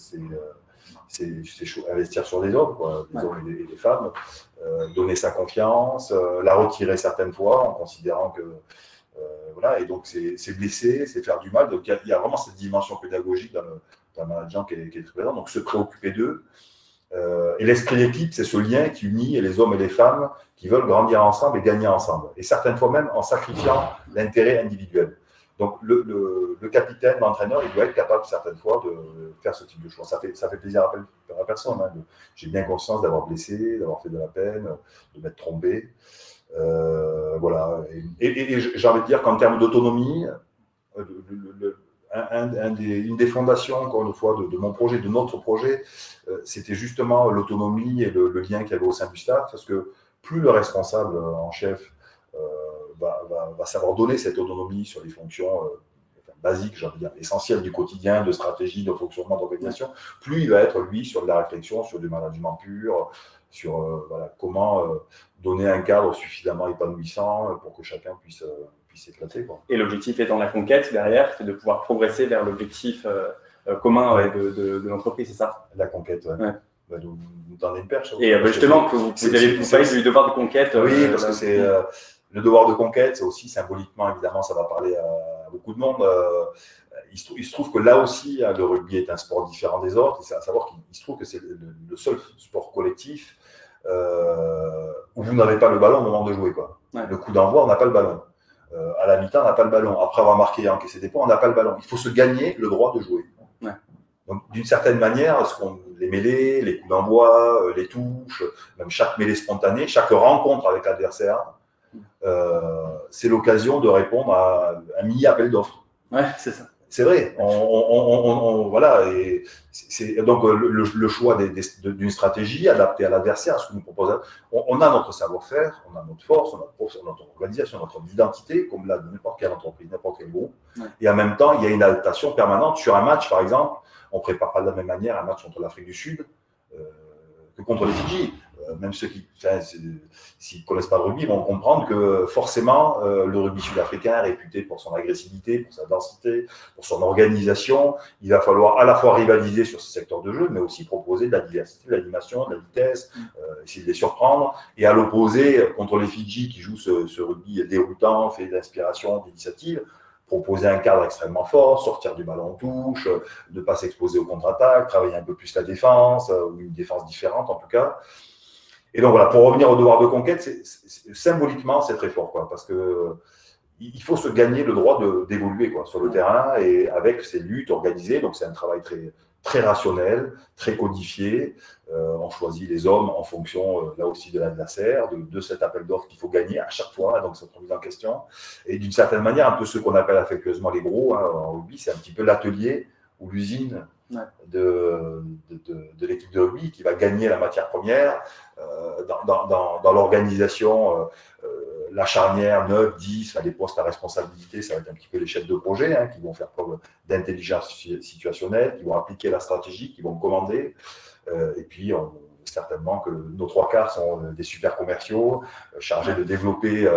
c'est investir sur les hommes, quoi, les hommes et les femmes, donner sa confiance, la retirer certaines fois en considérant que voilà, et donc c'est blesser, c'est faire du mal. Donc il y a vraiment cette dimension pédagogique dans le management qui est très présente. Donc se préoccuper d'eux. Et l'esprit d'équipe, c'est ce lien qui unit les hommes et les femmes qui veulent grandir ensemble et gagner ensemble. Et certaines fois même en sacrifiant l'intérêt individuel. Donc le capitaine, l'entraîneur, il doit être capable certaines fois de faire ce type de choix. Ça fait plaisir à la personne. Hein. J'ai bien conscience d'avoir blessé, d'avoir fait de la peine, de m'être trompé. Voilà. Et j'ai envie de dire qu'en termes d'autonomie, une des fondations, encore une fois, de mon projet, de notre projet, c'était justement l'autonomie et le lien qu'il y avait au sein du staff, parce que plus le responsable en chef va savoir donner cette autonomie sur les fonctions basiques, j'ai envie de dire, essentielles du quotidien, de stratégie, de fonctionnement, d'organisation, plus il va être, lui, sur de la réflexion, sur du management pur, sur comment donner un cadre suffisamment épanouissant pour que chacun puisse s'éclater. Et l'objectif étant la conquête derrière, c'est de pouvoir progresser vers l'objectif commun de l'entreprise, c'est ça? La conquête, ouais. Vous donnez une perche. Et justement, vous parlez du devoir de conquête. Oui, parce que c'est le devoir de conquête, c'est aussi symboliquement, évidemment, ça va parler à beaucoup de monde. Il se trouve que là aussi, le rugby est un sport différent des autres. C'est à savoir qu'il se trouve que c'est le seul sport collectif où vous n'avez pas le ballon au moment de jouer, quoi. Ouais. Le coup d'envoi, on n'a pas le ballon. À la mi-temps, on n'a pas le ballon. Après avoir marqué et encaissé des points, on n'a pas le ballon. Il faut se gagner le droit de jouer. Ouais. Donc, d'une certaine manière, les mêlées, les coups d'envoi, les touches, même chaque mêlée spontanée, chaque rencontre avec l'adversaire, c'est l'occasion de répondre à un mini-appel d'offres. Ouais, c'est ça. C'est vrai. Voilà. Et c'est donc le choix d'une stratégie adaptée à l'adversaire, à ce que nous proposons. On a notre savoir-faire, on a notre force, on a notre organisation, notre identité, comme là de n'importe quelle entreprise, n'importe quel groupe. Ouais. Et en même temps, il y a une adaptation permanente sur un match, par exemple. On ne prépare pas de la même manière un match contre l'Afrique du Sud que contre les Fidji. Même ceux qui ne connaissent pas le rugby vont comprendre que forcément, le rugby sud-africain est réputé pour son agressivité, pour sa densité, pour son organisation. Il va falloir à la fois rivaliser sur ce secteur de jeu, mais aussi proposer de la diversité, de l'animation, de la vitesse, essayer de les surprendre. Et à l'opposé, contre les Fidji qui jouent ce rugby déroutant, fait d'inspiration, d'initiative, proposer un cadre extrêmement fort, sortir du ballon en touche, ne pas s'exposer aux contre-attaques, travailler un peu plus la défense, ou une défense différente en tout cas. Et donc voilà, pour revenir au devoir de conquête, symboliquement, c'est très fort, quoi, parce que il faut se gagner le droit d'évoluer sur le terrain et avec ces luttes organisées. Donc c'est un travail très rationnel, très codifié. On choisit les hommes en fonction, là aussi, de l'adversaire, de cet appel d'offres qu'il faut gagner à chaque fois, donc cette remise en question. Et d'une certaine manière, un peu ce qu'on appelle affectueusement les gros en rugby, c'est un petit peu l'atelier ou l'usine de l'équipe de rugby qui va gagner la matière première dans l'organisation, la charnière 9, 10, les postes à responsabilité, ça va être un petit peu les chefs de projet qui vont faire preuve d'intelligence situationnelle, qui vont appliquer la stratégie, qui vont commander. Et puis, certainement que nos 3/4 sont des super commerciaux chargés de développer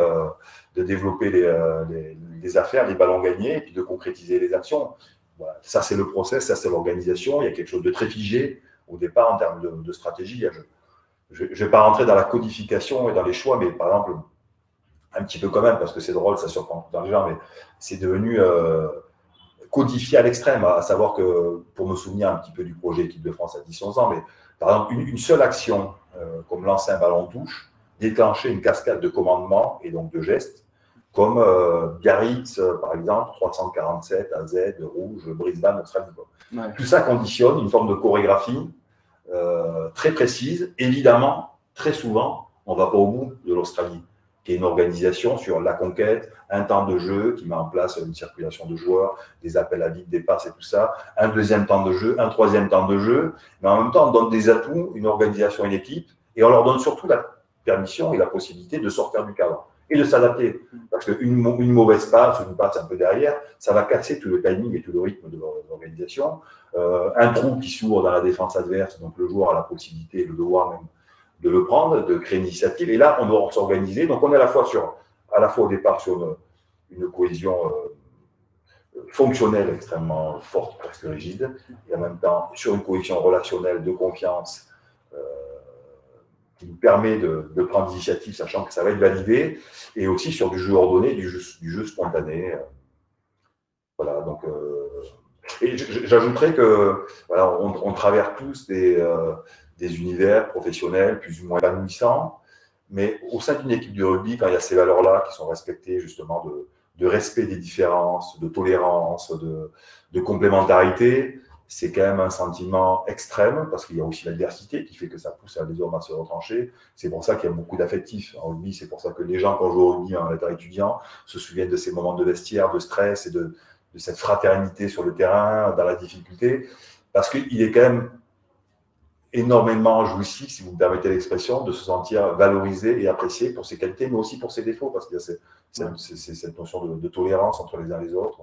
les affaires, les ballons gagnés, et puis de concrétiser les actions. Voilà. Ça, c'est le process, ça, c'est l'organisation. Il y a quelque chose de très figé au départ en termes de stratégie. Je ne vais pas rentrer dans la codification et dans les choix, mais par exemple, un petit peu quand même, parce que c'est drôle, ça surprend dans les gens, mais c'est devenu codifié à l'extrême, à savoir que, pour me souvenir un petit peu du projet Équipe de France à 10-11 ans, mais par exemple, une seule action, comme lancer un ballon de touche, déclencher une cascade de commandements et donc de gestes, comme Biarritz, par exemple, 347, AZ, Rouge, Brisbane, Australie. Ouais. Tout ça conditionne une forme de chorégraphie très précise. Évidemment, très souvent, on ne va pas au bout de l'Australie, qui est une organisation sur la conquête, un temps de jeu qui met en place une circulation de joueurs, des appels à vide, des passes et tout ça, un deuxième temps de jeu, un troisième temps de jeu, mais en même temps, on donne des atouts, une organisation, une équipe, et on leur donne surtout la permission et la possibilité de sortir du cadre et de s'adapter. Parce qu'une mauvaise passe, une passe un peu derrière, ça va casser tout le timing et tout le rythme de l'organisation. Un trou qui s'ouvre dans la défense adverse, donc le joueur a la possibilité, le devoir même, de le prendre, de créer une initiative. Et là, on doit s'organiser. Donc, on est à la fois au départ sur une cohésion fonctionnelle extrêmement forte, presque rigide, et en même temps sur une cohésion relationnelle de confiance qui nous permet de prendre des initiatives, sachant que ça va être validé, et aussi sur du jeu ordonné, du jeu spontané. Voilà, donc... et j'ajouterais que voilà, on traverse tous des univers professionnels plus ou moins épanouissants, mais au sein d'une équipe de rugby, quand il y a ces valeurs-là qui sont respectées, justement, de respect des différences, de tolérance, de complémentarité, c'est quand même un sentiment extrême, parce qu'il y a aussi l'adversité qui fait que ça pousse les hommes à se retrancher. C'est pour ça qu'il y a beaucoup d'affectifs en rugby, c'est pour ça que les gens, quand jouent au rugby en état étudiant, se souviennent de ces moments de vestiaire, de stress et de cette fraternité sur le terrain, dans la difficulté, parce qu'il est quand même énormément jouissif, si vous me permettez l'expression, de se sentir valorisé et apprécié pour ses qualités, mais aussi pour ses défauts, parce qu'il y a cette notion de tolérance entre les uns et les autres.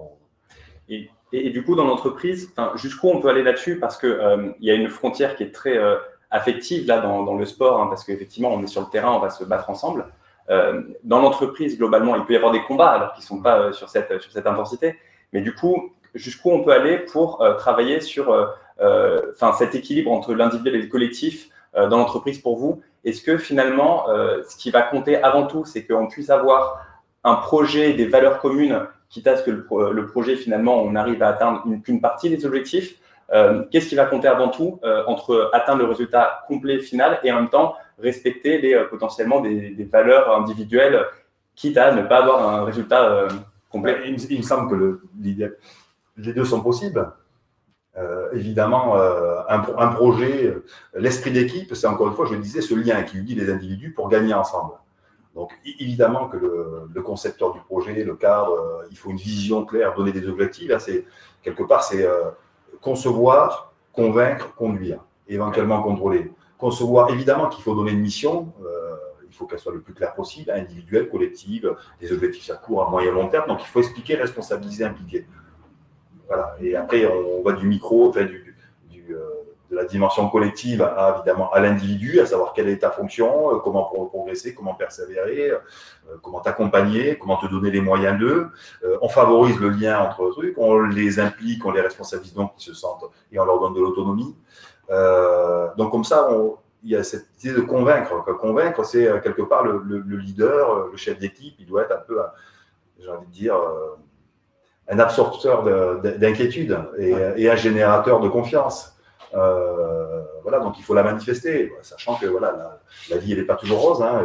Et du coup, dans l'entreprise, jusqu'où on peut aller là-dessus, parce qu'il y a une frontière qui est très affective là, dans le sport, parce qu'effectivement, on est sur le terrain, on va se battre ensemble. Dans l'entreprise, globalement, il peut y avoir des combats, alors qu'ils ne sont pas sur cette intensité. Mais du coup, jusqu'où on peut aller pour travailler sur cet équilibre entre l'individuel et le collectif dans l'entreprise pour vous? Est-ce que finalement, ce qui va compter avant tout, c'est qu'on puisse avoir un projet, des valeurs communes, quitte à ce que le projet, finalement, on arrive à atteindre qu'une partie des objectifs? Qu'est-ce qui va compter avant tout entre atteindre le résultat complet final et en même temps respecter potentiellement des valeurs individuelles, quitte à ne pas avoir un résultat complet? Il me semble que les deux sont possibles. Évidemment, un projet, l'esprit d'équipe, c'est encore une fois, je le disais, ce lien qui unit les individus pour gagner ensemble. Donc évidemment que le concepteur du projet, le cadre, il faut une vision claire, donner des objectifs. Là, quelque part, c'est concevoir, convaincre, conduire, éventuellement contrôler. Concevoir, évidemment qu'il faut donner une mission, il faut qu'elle soit le plus claire possible, individuelle, collective, des objectifs à court, à moyen, long terme. Donc il faut expliquer, responsabiliser, impliquer. Voilà. Et après, on va du micro, enfin, de la dimension collective évidemment à l'individu, à savoir quelle est ta fonction, comment progresser, comment persévérer, comment t'accompagner, comment te donner les moyens d'eux. On favorise le lien entre trucs, on les implique, on les responsabilise donc qu'ils se sentent et on leur donne de l'autonomie. Donc comme ça, il y a cette idée de convaincre. Convaincre, c'est quelque part le leader, le chef d'équipe, il doit être un peu, j'ai envie de dire, un absorpteur d'inquiétude et un générateur de confiance. Voilà, donc il faut la manifester, sachant que voilà, la vie elle n'est pas toujours rose. Hein,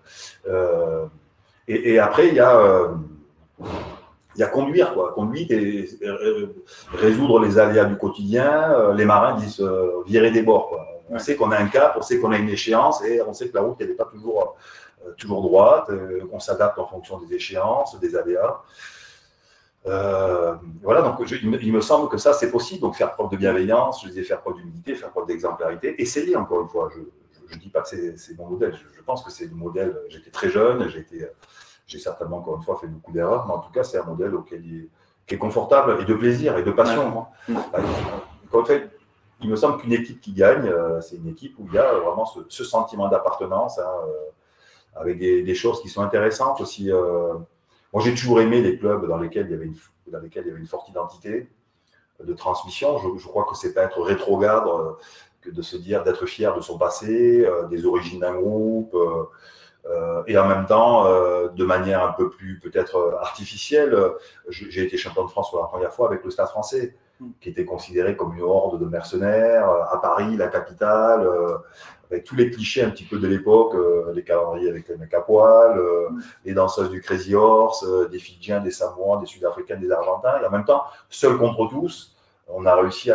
et après il y a conduire, quoi, conduite et résoudre les aléas du quotidien. Les marins disent virer des bords, quoi. On sait qu'on a un cap, on sait qu'on a une échéance et on sait que la route elle n'est pas toujours droite. On s'adapte en fonction des échéances, des aléas. Voilà, donc il me semble que ça c'est possible, donc faire preuve de bienveillance, je disais faire preuve d'humilité, faire preuve d'exemplarité, essayer encore une fois, je ne dis pas que c'est mon modèle, je pense que c'est le modèle, j'étais très jeune, j'ai certainement encore une fois fait beaucoup d'erreurs, mais en tout cas c'est un modèle qui est confortable et de plaisir et de passion. En fait, il me semble qu'une équipe qui gagne, c'est une équipe où il y a vraiment ce sentiment d'appartenance, hein, avec des choses qui sont intéressantes aussi. Moi, j'ai toujours aimé les clubs dans lesquels il y avait une forte identité de transmission. Je crois que c'est pas être rétrograde que de se dire d'être fier de son passé, des origines d'un groupe, et en même temps, de manière un peu plus peut-être artificielle, j'ai été champion de France pour la première fois avec le Stade français, qui était considéré comme une horde de mercenaires à Paris, la capitale, avec tous les clichés un petit peu de l'époque, les calendriers avec les mecs à poil, les danseuses du Crazy Horse, des Fidjiens, des Samoans, des Sud-Africains, des Argentins, et en même temps, seul contre tous, on a réussi à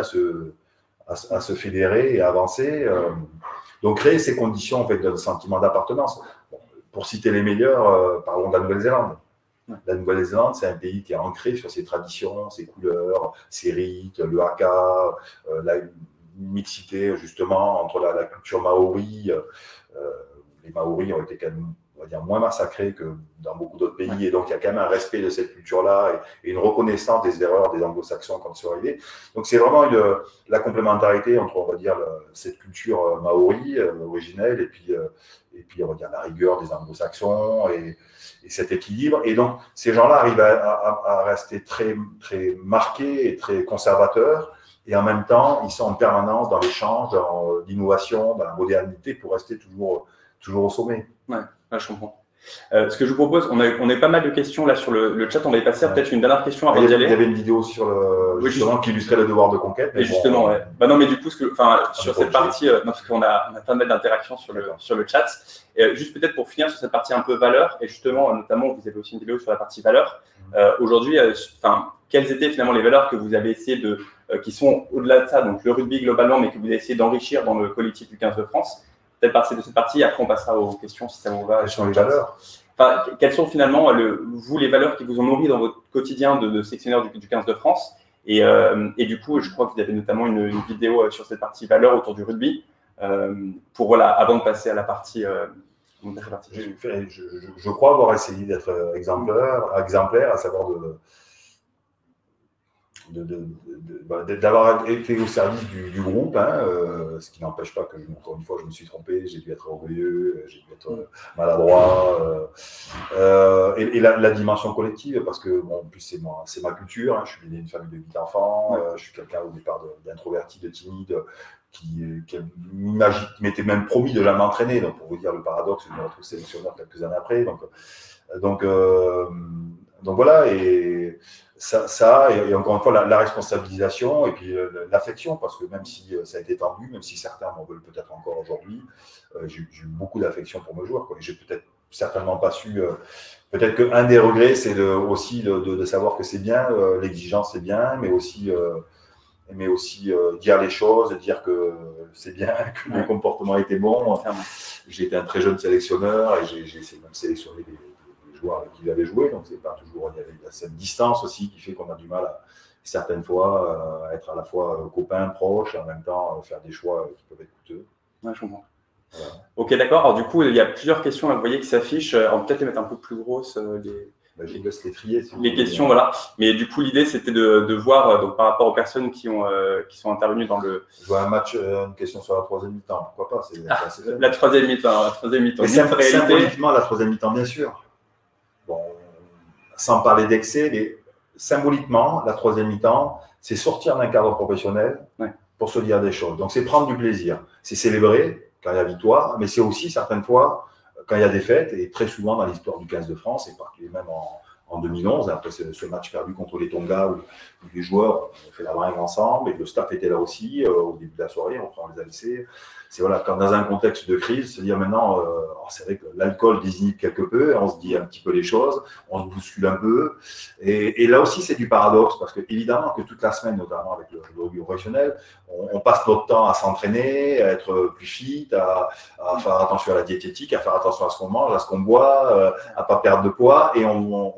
se fédérer et avancer. Donc créer ces conditions en fait, de sentiment d'appartenance. Bon, pour citer les meilleurs, parlons de la Nouvelle-Zélande. La Nouvelle-Zélande, c'est un pays qui est ancré sur ses traditions, ses couleurs, ses rites, le haka, la mixité justement entre la culture maori. Les Maoris ont été quand même, on va dire, moins massacrés que dans beaucoup d'autres pays, et donc il y a quand même un respect de cette culture-là et une reconnaissance des erreurs des anglo-saxons quand ils sont arrivés. Donc c'est vraiment la complémentarité entre, on va dire, cette culture maori originelle et puis on va dire la rigueur des anglo-saxons et cet équilibre. Et donc ces gens-là arrivent à rester très, très marqués et très conservateurs. Et en même temps, ils sont en permanence dans l'échange, dans l'innovation, dans la modernité pour rester toujours au sommet. Ouais, je comprends. Ce que je vous propose, on a pas mal de questions là sur le chat. On va y passer peut-être une dernière question avant d'y aller. Il y avait une vidéo sur justement qui illustrait le devoir de conquête. Et justement, ouais. Bah non, mais du coup, sur cette partie, non, parce qu'on a pas mal d'interactions sur le chat. Et juste peut-être pour finir sur cette partie un peu valeur, et justement, notamment, vous avez aussi une vidéo sur la partie valeur. Aujourd'hui, quelles étaient finalement les valeurs que vous avez essayé qui sont au-delà de ça, donc le rugby globalement, mais que vous avez essayé d'enrichir dans le collectif du 15 de France? Peut-être partir de cette partie, après on passera aux questions si ça vous va. Quelles sont les valeurs? Quelles sont finalement, vous, les valeurs qui vous ont nourri dans votre quotidien de sectionnaire du 15 de France? Et du coup, je crois que vous avez notamment une vidéo sur cette partie valeurs autour du rugby, pour, voilà, avant de passer à la partie… Je crois avoir essayé d'être exemplaire, à savoir d'avoir été au service du groupe, hein, ce qui n'empêche pas que, encore une fois, je me suis trompé, j'ai dû être orgueilleux, j'ai dû être maladroit, et la dimension collective, parce que, bon, en plus, c'est ma culture, hein, je suis né d'une famille de 8 enfants, je suis quelqu'un au départ d'introverti, de timide, qui m'était même promis de jamais m'entraîner, donc pour vous dire le paradoxe, je me retrouve sélectionneur quelques années après, donc voilà, et ça et encore une fois la responsabilisation et puis l'affection, parce que même si ça a été tendu, même si certains m'en veulent peut-être encore aujourd'hui, j'ai eu beaucoup d'affection pour mes joueurs, quoi. J'ai peut-être certainement pas su, peut-être qu'un des regrets c'est aussi de savoir que c'est bien, l'exigence c'est bien, mais aussi mais aussi dire les choses, dire que c'est bien, que le comportement était bon. J'ai été un très jeune sélectionneur et j'ai essayé de sélectionner des joueurs avec qui il avait joué, donc c'est pas toujours, il y avait cette distance aussi qui fait qu'on a du mal certaines fois à être à la fois copains, proches, et en même temps faire des choix qui peuvent être coûteux. Ouais, je comprends. Voilà. Ok, d'accord. Alors du coup, il y a plusieurs questions, là, vous voyez, qui s'affichent. On peut peut-être les mettre un peu plus grosses. Je laisse les trier. Si les questions, voilà. Mais du coup, l'idée, c'était de voir, donc, par rapport aux personnes qui sont intervenues dans le… Je vois un match, une question sur la troisième mi-temps, pourquoi pas, la troisième mi-temps. Mais symboliquement, la troisième mi-temps, bien sûr. Bon, sans parler d'excès, mais symboliquement, la troisième mi-temps, c'est sortir d'un cadre professionnel pour se dire des choses. Donc, c'est prendre du plaisir. C'est célébrer quand il y a victoire, mais c'est aussi, certaines fois, quand il y a des fêtes, et très souvent dans l'histoire du 15 de France, et particulièrement même en 2011, après ce match perdu contre les Tonga, où les joueurs ont fait la bringue ensemble, et le staff était là aussi, au début de la soirée, on les a laissés. C'est voilà, quand dans un contexte de crise, se dire maintenant, c'est vrai que l'alcool désinhibe quelque peu, on se dit un petit peu les choses, on se bouscule un peu, et là aussi c'est du paradoxe, parce que évidemment que toute la semaine, notamment avec le rugby professionnel, on passe notre temps à s'entraîner, à être plus fit, à faire attention à la diététique, à faire attention à ce qu'on mange, à ce qu'on boit, à pas perdre de poids, et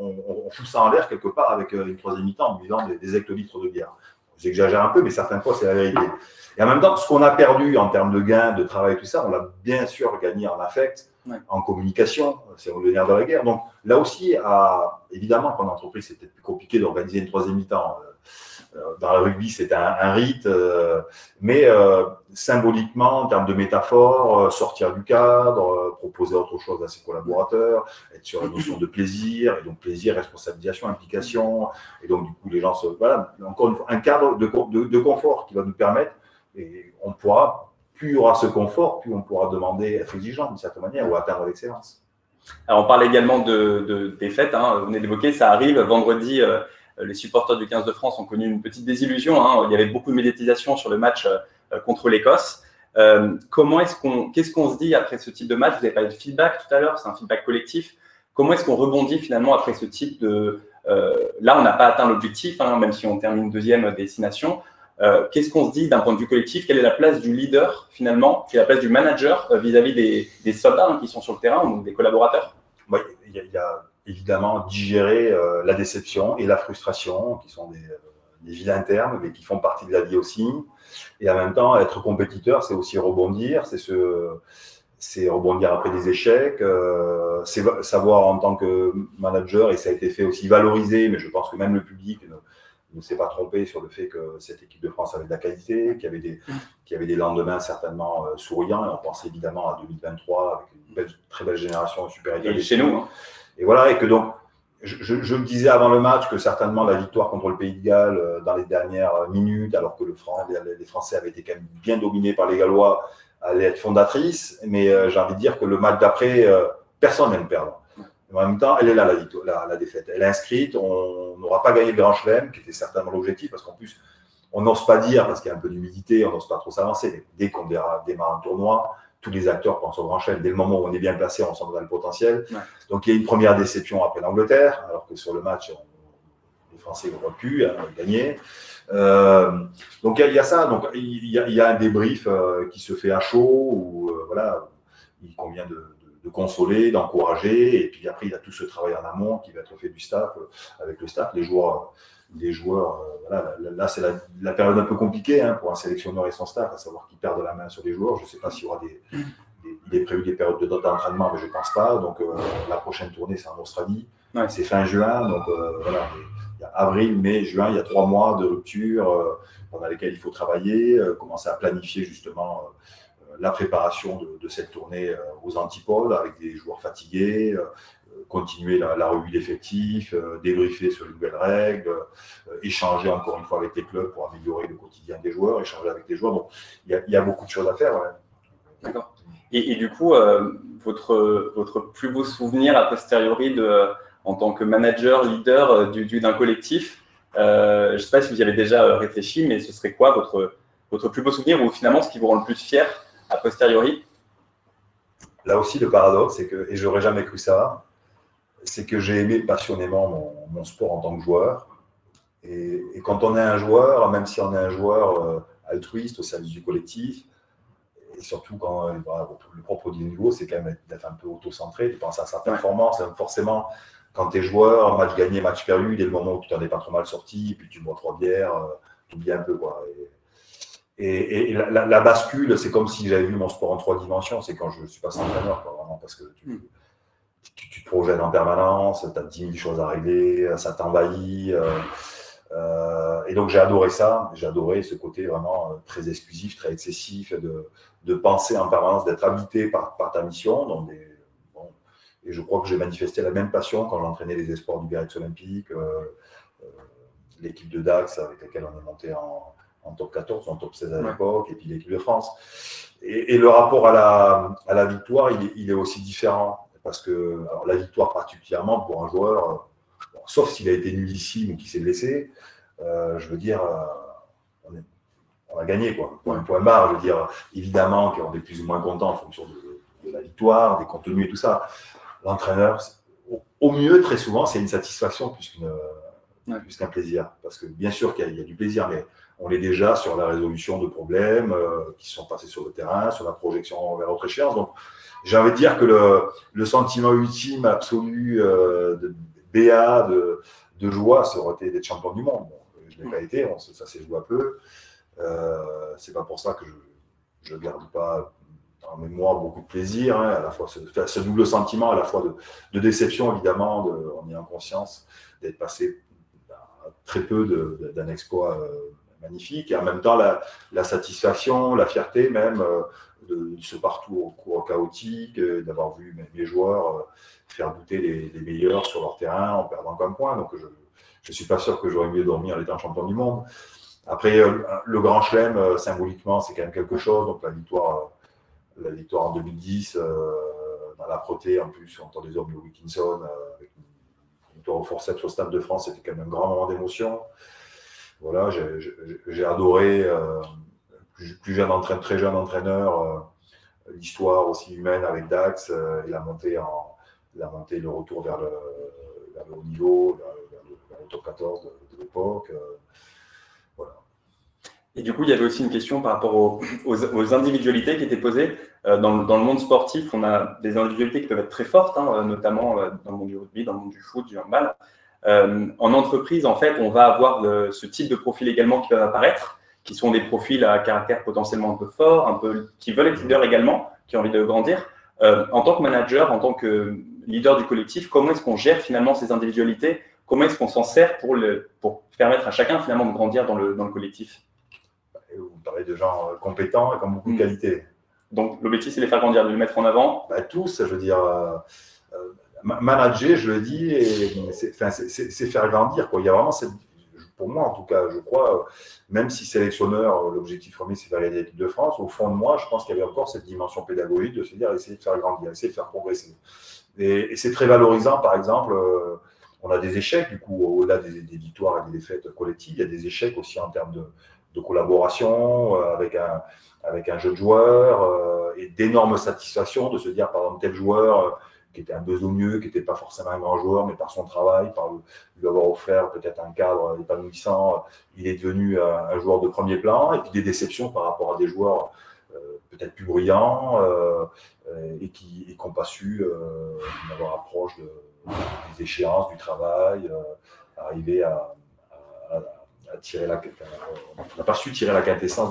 on fout ça en l'air quelque part avec une troisième mi-temps en buvant des hectolitres de bière. J'exagère un peu, mais certaines fois c'est la vérité. Et en même temps, ce qu'on a perdu en termes de gains, de travail, tout ça, on l'a bien sûr gagné en affect, en communication, c'est le nerf de la guerre. Donc là aussi, évidemment qu'en entreprise, c'est peut-être plus compliqué d'organiser une troisième mi-temps. Dans le rugby, c'est un rite, mais symboliquement, en termes de métaphore, sortir du cadre, proposer autre chose à ses collaborateurs, être sur la notion de plaisir, et donc plaisir, responsabilisation, implication, et donc du coup, les gens voilà, encore une fois, un cadre de confort qui va nous permettre, et on pourra, plus il y aura ce confort, plus on pourra demander, être exigeant d'une certaine manière, ou atteindre l'excellence. Alors, on parle également des fêtes, vous venez d'évoquer, ça arrive, vendredi, les supporters du 15 de France ont connu une petite désillusion. Il y avait beaucoup de médiatisation sur le match contre l'Écosse. Qu'est-ce qu'on se dit après ce type de match? Vous avez parlé de feedback tout à l'heure, c'est un feedback collectif. Comment est-ce qu'on rebondit finalement après ce type de… là, on n'a pas atteint l'objectif, même si on termine deuxième destination. Qu'est-ce qu'on se dit d'un point de vue collectif? Quelle est la place du leader finalement? Quelle est la place du manager vis-à-vis des soldats qui sont sur le terrain ou des collaborateurs? Il y a évidemment digérer la déception et la frustration, qui sont des vies internes, mais qui font partie de la vie aussi. Et en même temps, être compétiteur, c'est aussi rebondir, c'est rebondir après des échecs, c'est savoir en tant que manager, et ça a été fait aussi, valoriser, mais je pense que même le public ne s'est pas trompé sur le fait que cette équipe de France avait de la qualité, qu'il y avait des lendemains certainement souriants, et on pense évidemment à 2023 avec une très belle génération super étoilée. Et chez nous. Et voilà, et que donc, je me disais avant le match que certainement la victoire contre le Pays de Galles dans les dernières minutes, alors que les Français avaient été quand même bien dominés par les Gallois, allait être fondatrice, mais j'ai envie de dire que le match d'après, personne n'aime perdre. En même temps, elle est là, la défaite. Elle est inscrite, on n'aura pas gagné le Grand Chelem, qui était certainement l'objectif, parce qu'en plus, on n'ose pas dire, parce qu'il y a un peu d'humilité, on n'ose pas trop s'avancer. Mais dès qu'on démarre un tournoi, tous les acteurs pensent au Grand Chelem. Dès le moment où on est bien placé, on sent qu'on a le potentiel. Ouais. Donc, il y a une première déception après l'Angleterre, alors que sur le match, les Français auraient pu gagner. Donc, il y a ça. Donc, il y a un débrief qui se fait à chaud, où voilà, il convient de consoler, d'encourager, et puis après il y a tout ce travail en amont qui va être fait du staff, avec le staff, les joueurs voilà, là c'est la période un peu compliquée pour un sélectionneur et son staff, à savoir qui perdent la main sur les joueurs. Je ne sais pas s'il y aura il est prévu des périodes d'entraînement, mais je ne pense pas. Donc la prochaine tournée c'est en Australie, c'est fin juin, donc voilà, il y a avril, mai, juin, il y a 3 mois de rupture pendant lesquels il faut travailler, commencer à planifier justement la préparation de cette tournée aux antipodes, avec des joueurs fatigués, continuer la revue d'effectifs, débriefer sur les nouvelles règles, échanger encore une fois avec les clubs pour améliorer le quotidien des joueurs, échanger avec les joueurs. Donc, il y a beaucoup de choses à faire. Ouais. D'accord. Et du coup, votre plus beau souvenir a posteriori en tant que manager, leader d'un collectif, je ne sais pas si vous y avez déjà réfléchi, mais ce serait quoi votre plus beau souvenir, ou finalement ce qui vous rend le plus fier a posteriori? Là aussi, le paradoxe, c'est que, et j'aurais jamais cru ça, c'est que j'ai aimé passionnément mon sport en tant que joueur. Et quand on est un joueur, même si on est un joueur altruiste au service du collectif, et surtout quand le propre du niveau, c'est quand même d'être un peu auto-centré, de penser à sa performance. Forcément, quand tu es joueur, match gagné, match perdu, dès le moment où tu t'en es pas trop mal sorti, puis tu bois 3 bières, tu oublies un peu, quoi. Et la bascule, c'est comme si j'avais vu mon sport en 3 dimensions. C'est quand je suis passé entraîneur, quoi, vraiment, parce que tu te projettes en permanence, tu as 10 000 choses à régler, ça t'envahit. Et donc j'ai adoré ça, j'ai adoré ce côté vraiment très exclusif, très excessif, de penser en permanence, d'être habité par ta mission. Donc et je crois que j'ai manifesté la même passion quand j'entraînais les espoirs du Biarritz Olympique, l'équipe de Dax avec laquelle on est monté en top 14, en top 16 à l'époque, et puis l'équipe de France. Et le rapport à la victoire, il est aussi différent. Parce que alors, la victoire particulièrement pour un joueur, sauf s'il a été nullissime ou qu'il s'est blessé, je veux dire, on a gagné, quoi. Point barre, je veux dire, évidemment qu'on est plus ou moins content en fonction de la victoire, des contenus et tout ça. L'entraîneur, au mieux, très souvent, c'est une satisfaction plus qu'un plaisir. Parce que bien sûr qu'il y a du plaisir, mais on est déjà sur la résolution de problèmes qui sont passés sur le terrain, sur la projection vers autre échéance. Donc, j'ai envie de dire que le sentiment ultime, absolu, de BA, de joie, ça aurait été d'être champion du monde. Bon, je ne l'ai pas été, ça s'est joué un peu. C'est pas pour ça que je ne garde pas en mémoire beaucoup de plaisir, hein, à la fois ce double sentiment, à la fois de déception, évidemment, en ayant conscience d'être passé très peu d'un exploit magnifique, et en même temps la satisfaction, la fierté même de ce parcours chaotique, d'avoir vu mes joueurs faire douter les meilleurs sur leur terrain en perdant comme point. Donc je ne suis pas sûr que j'aurais mieux dormi en étant champion du monde. Après, le Grand Chelem, symboliquement, c'est quand même quelque chose. Donc la victoire en 2010, dans la Proté, en plus, en temps des hommes de Wilkinson, avec une victoire au forceps au Stade de France, c'était quand même un grand moment d'émotion. Voilà, j'ai adoré, très jeune entraîneur, l'histoire aussi humaine avec Dax, et la montée, le retour vers le haut niveau, vers le top 14 de l'époque. Voilà. Et du coup, il y avait aussi une question par rapport aux individualités qui étaient posées. Dans le monde sportif, on a des individualités qui peuvent être très fortes, hein, notamment dans le monde du rugby, dans le monde du foot, du handball. En entreprise, en fait, on va avoir ce type de profils également qui peuvent apparaître, qui sont des profils à caractère potentiellement un peu fort, qui veulent être leaders également, qui ont envie de grandir. En tant que manager, en tant que leader du collectif, comment est-ce qu'on gère finalement ces individualités? Comment est-ce qu'on s'en sert pour permettre à chacun finalement de grandir dans le collectif? Vous parlez de gens compétents et qui ont beaucoup de qualités. Donc l'objectif, c'est de les faire grandir, de les mettre en avant. Tous, je veux dire, manager, je le dis, c'est faire grandir, quoi. Il y a vraiment pour moi en tout cas, je crois, même si sélectionneur, l'objectif premier, c'est de gagner l'équipe de France, au fond de moi, je pense qu'il y avait encore cette dimension pédagogique de se dire, essayer de faire grandir, essayer de faire progresser. Et c'est très valorisant, par exemple, on a des échecs, du coup, au-delà des victoires et des défaites collectives, il y a des échecs aussi en termes de collaboration avec un jeu de joueurs et d'énormes satisfactions de se dire, par exemple, tel joueur qui était un besogneux, qui n'était pas forcément un grand joueur, mais par son travail, par lui avoir offert peut-être un cadre épanouissant, il est devenu un joueur de premier plan, et puis des déceptions par rapport à des joueurs peut-être plus brillants et qui n'ont pas su avoir approche des échéances, du travail, arriver à tirer on n'a pas su tirer la quintessence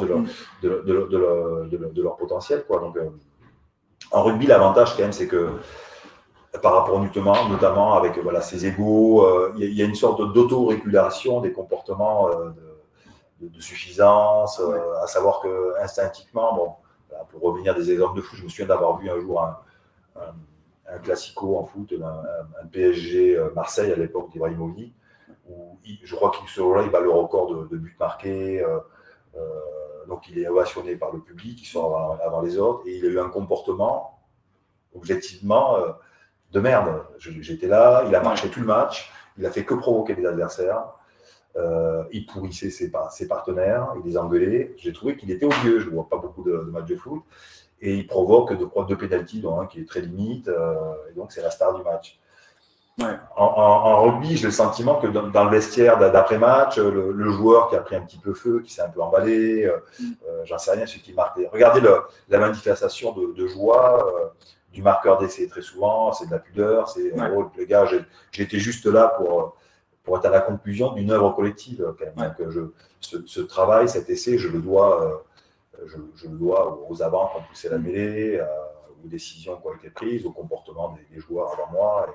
de leur potentiel, quoi. Donc, en rugby, l'avantage quand même, c'est que par rapport notamment avec ces égos, il y a une sorte d'autorégulation des comportements de suffisance, à savoir que instinctivement, pour revenir des exemples de foot, je me souviens d'avoir vu un jour un classico en foot, un PSG Marseille à l'époque d'Ibrahimovic, où je crois qu'il ce jour-là, il bat le record de buts marqués, donc il est ovationné par le public, il sort avant les autres, et il a eu un comportement objectivement de merde. J'étais là, il a marché tout le match, il a fait que provoquer les adversaires, il pourrissait ses partenaires, il les engueulait. J'ai trouvé qu'il était odieux, je ne vois pas beaucoup de matchs de foot, et il provoque deux pénaltys, dont un qui est très limite, et donc c'est la star du match. Ouais. En rugby, j'ai le sentiment que dans le vestiaire d'après-match, le joueur qui a pris un petit peu feu, qui s'est un peu emballé, j'en sais rien, celui qui marque. Regardez la manifestation de joie du marqueur d'essai très souvent, c'est de la pudeur, c'est les gars, j'étais juste là pour être à la conclusion d'une œuvre collective. Quand même. Donc, ce travail, cet essai, je le dois aux avants qui ont poussé la mêlée, aux décisions qui ont été prises, au comportement des joueurs avant moi.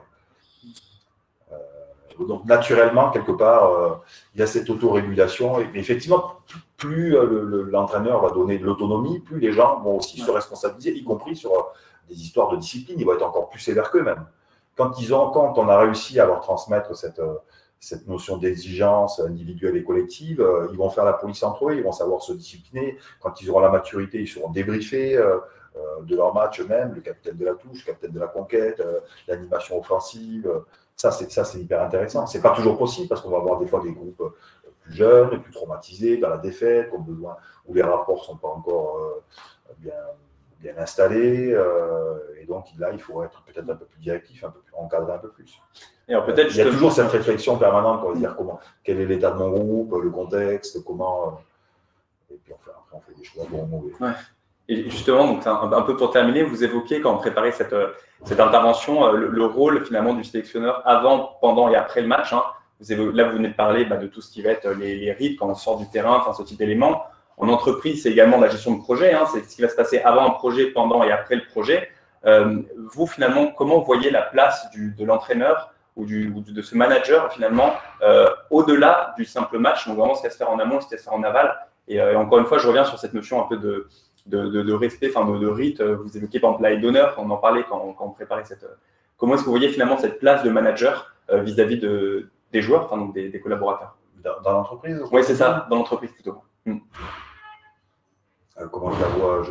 Donc naturellement, quelque part, il y a cette autorégulation. Et effectivement, plus l'entraîneur va donner de l'autonomie, plus les gens vont aussi se responsabiliser, y compris sur des histoires de discipline. Ils vont être encore plus sévères qu'eux-mêmes. Quand on a réussi à leur transmettre cette notion d'exigence individuelle et collective, ils vont faire la police entre eux, ils vont savoir se discipliner. Quand ils auront la maturité, ils seront débriefés de leur match eux-mêmes, le capitaine de la touche, le capitaine de la conquête, l'animation offensive. Ça, c'est hyper intéressant. C'est pas toujours possible parce qu'on va avoir des fois des groupes plus jeunes, plus traumatisés dans la défaite, qui ont besoin, où les rapports sont pas encore bien installés. Et donc là, il faut être peut-être un peu plus directif, un peu plus encadré un peu plus. Et alors, peut-être il y a toujours cette réflexion permanente pour dire quel est l'état de mon groupe, le contexte, comment. Et puis après, on fait des choix bons ou mauvais. Ouais. Et justement, donc, un peu pour terminer, vous évoquez quand on préparait cette intervention le rôle finalement du sélectionneur avant, pendant et après le match. Hein. Là, vous venez de parler de tout ce qui va être les rites quand on sort du terrain, enfin ce type d'éléments. En entreprise, c'est également la gestion de projet. Hein. C'est ce qui va se passer avant un projet, pendant et après le projet. Vous, finalement, comment vous voyez la place de l'entraîneur ou de ce manager finalement au-delà du simple match, donc vraiment ce qui va se faire en amont, ce qui va se faire en aval. Et encore une fois, je reviens sur cette notion un peu de respect, enfin de rite. Vous évoquez par exemple l'aide d'honneur, on en parlait quand on préparait cette. Comment est-ce que vous voyez finalement cette place de manager vis-à-vis des joueurs, enfin donc des collaborateurs? Dans l'entreprise? Oui, c'est ça, dans l'entreprise plutôt. Comment je la vois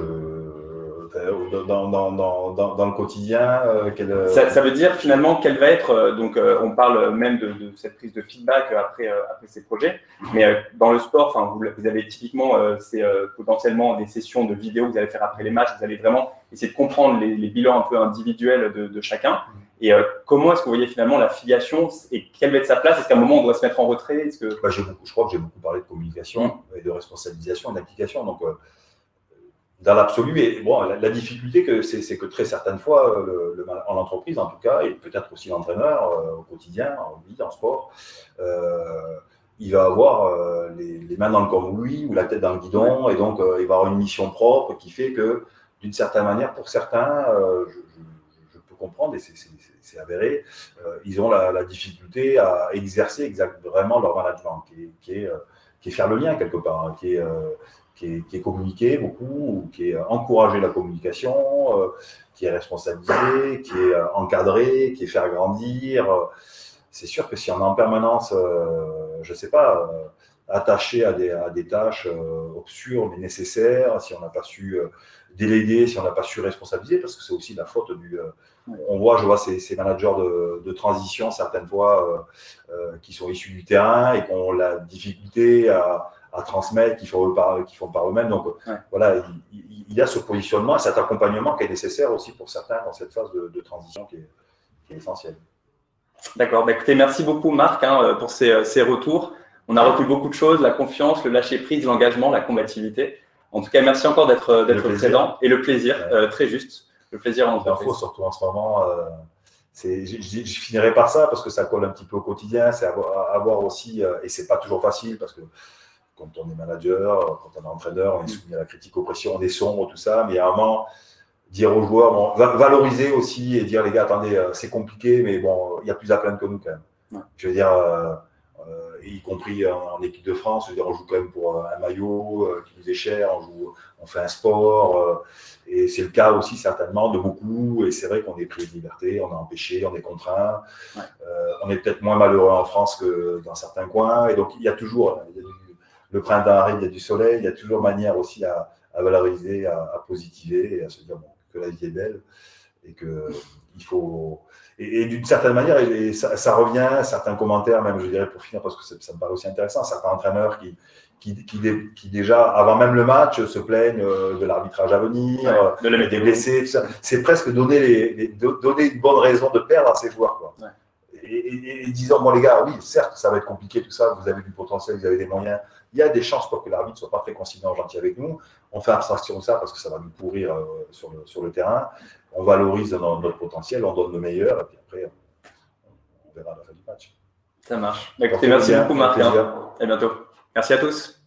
dans le quotidien Ça veut dire finalement quelle va être, on parle même de cette prise de feedback après ces projets, mais dans le sport, vous avez typiquement potentiellement des sessions de vidéo que vous allez faire après les matchs, vous allez vraiment essayer de comprendre les bilans un peu individuels de chacun. Et comment est-ce que vous voyez finalement la filiation et quelle va être sa place? Est-ce qu'à un moment on doit se mettre en retrait? Je crois que j'ai beaucoup parlé de communication et de responsabilisation, d'application. Donc, dans l'absolu, et bon, la difficulté, c'est que très certaines fois, en entreprise en tout cas, et peut-être aussi l'entraîneur au quotidien, en vie, en sport, il va avoir les mains dans le cambouis ou la tête dans le guidon, et donc il va avoir une mission propre qui fait que, d'une certaine manière, pour certains, je peux comprendre, et c'est avéré, ils ont la difficulté à exercer vraiment leur management, qui est faire le lien quelque part, hein, qui est communiqué beaucoup, qui est encouragé la communication, qui est responsabilisé, qui est encadré, qui est faire grandir. C'est sûr que si on est en permanence, je ne sais pas, attaché à des tâches obscures mais nécessaires, si on n'a pas su déléguer, si on n'a pas su responsabiliser, parce que c'est aussi la faute je vois ces managers de transition, certaines fois, qui sont issus du terrain et qui ont la difficulté à transmettre, qui font par eux-mêmes. Donc voilà, il y a ce positionnement et cet accompagnement qui est nécessaire aussi pour certains dans cette phase de transition qui est essentielle. D'accord, écoutez, merci beaucoup Marc pour ces retours. On a retenu beaucoup de choses, la confiance, le lâcher-prise, l'engagement, la combativité. En tout cas, merci encore d'être présent et le plaisir, très juste, le plaisir en entreprise. L'info, surtout en ce moment, je finirai par ça parce que ça colle un petit peu au quotidien, c'est avoir aussi, et c'est pas toujours facile parce que quand on est manager, quand on est entraîneur, on est soumis à la critique, aux pressions, on est sombre, tout ça, mais à un moment, dire aux joueurs, valoriser aussi et dire les gars, attendez, c'est compliqué, mais bon, il y a plus à plaindre que nous quand même. Ouais. Je veux dire, y compris en équipe de France, je veux dire, on joue quand même pour un maillot qui nous est cher, on fait un sport, et c'est le cas aussi certainement de beaucoup, et c'est vrai qu'on est pris de liberté, on est empêché, on est contraint, on est peut-être moins malheureux en France que dans certains coins, et donc il y a toujours, le printemps arrive, il y a du soleil, il y a toujours manière aussi à valoriser, à positiver et à se dire que la vie est belle et qu'il faut. Et d'une certaine manière, et ça revient, certains commentaires, même je dirais pour finir, parce que ça me paraît aussi intéressant, certains entraîneurs qui déjà, avant même le match, se plaignent de l'arbitrage à venir, des blessés, tout ça. C'est presque donner une bonne raison de perdre à ces joueurs, quoi. et disant, bon les gars, oui, certes, ça va être compliqué, tout ça, vous avez du potentiel, vous avez des moyens, il y a des chances pour que l'arbitre ne soit pas très conciliant, gentil avec nous. On fait abstraction de ça parce que ça va nous pourrir sur le terrain. On valorise notre potentiel, on donne le meilleur, et puis après, on verra à la fin du match. Ça marche. Écoutez, merci beaucoup, Marc. À bientôt. Merci à tous.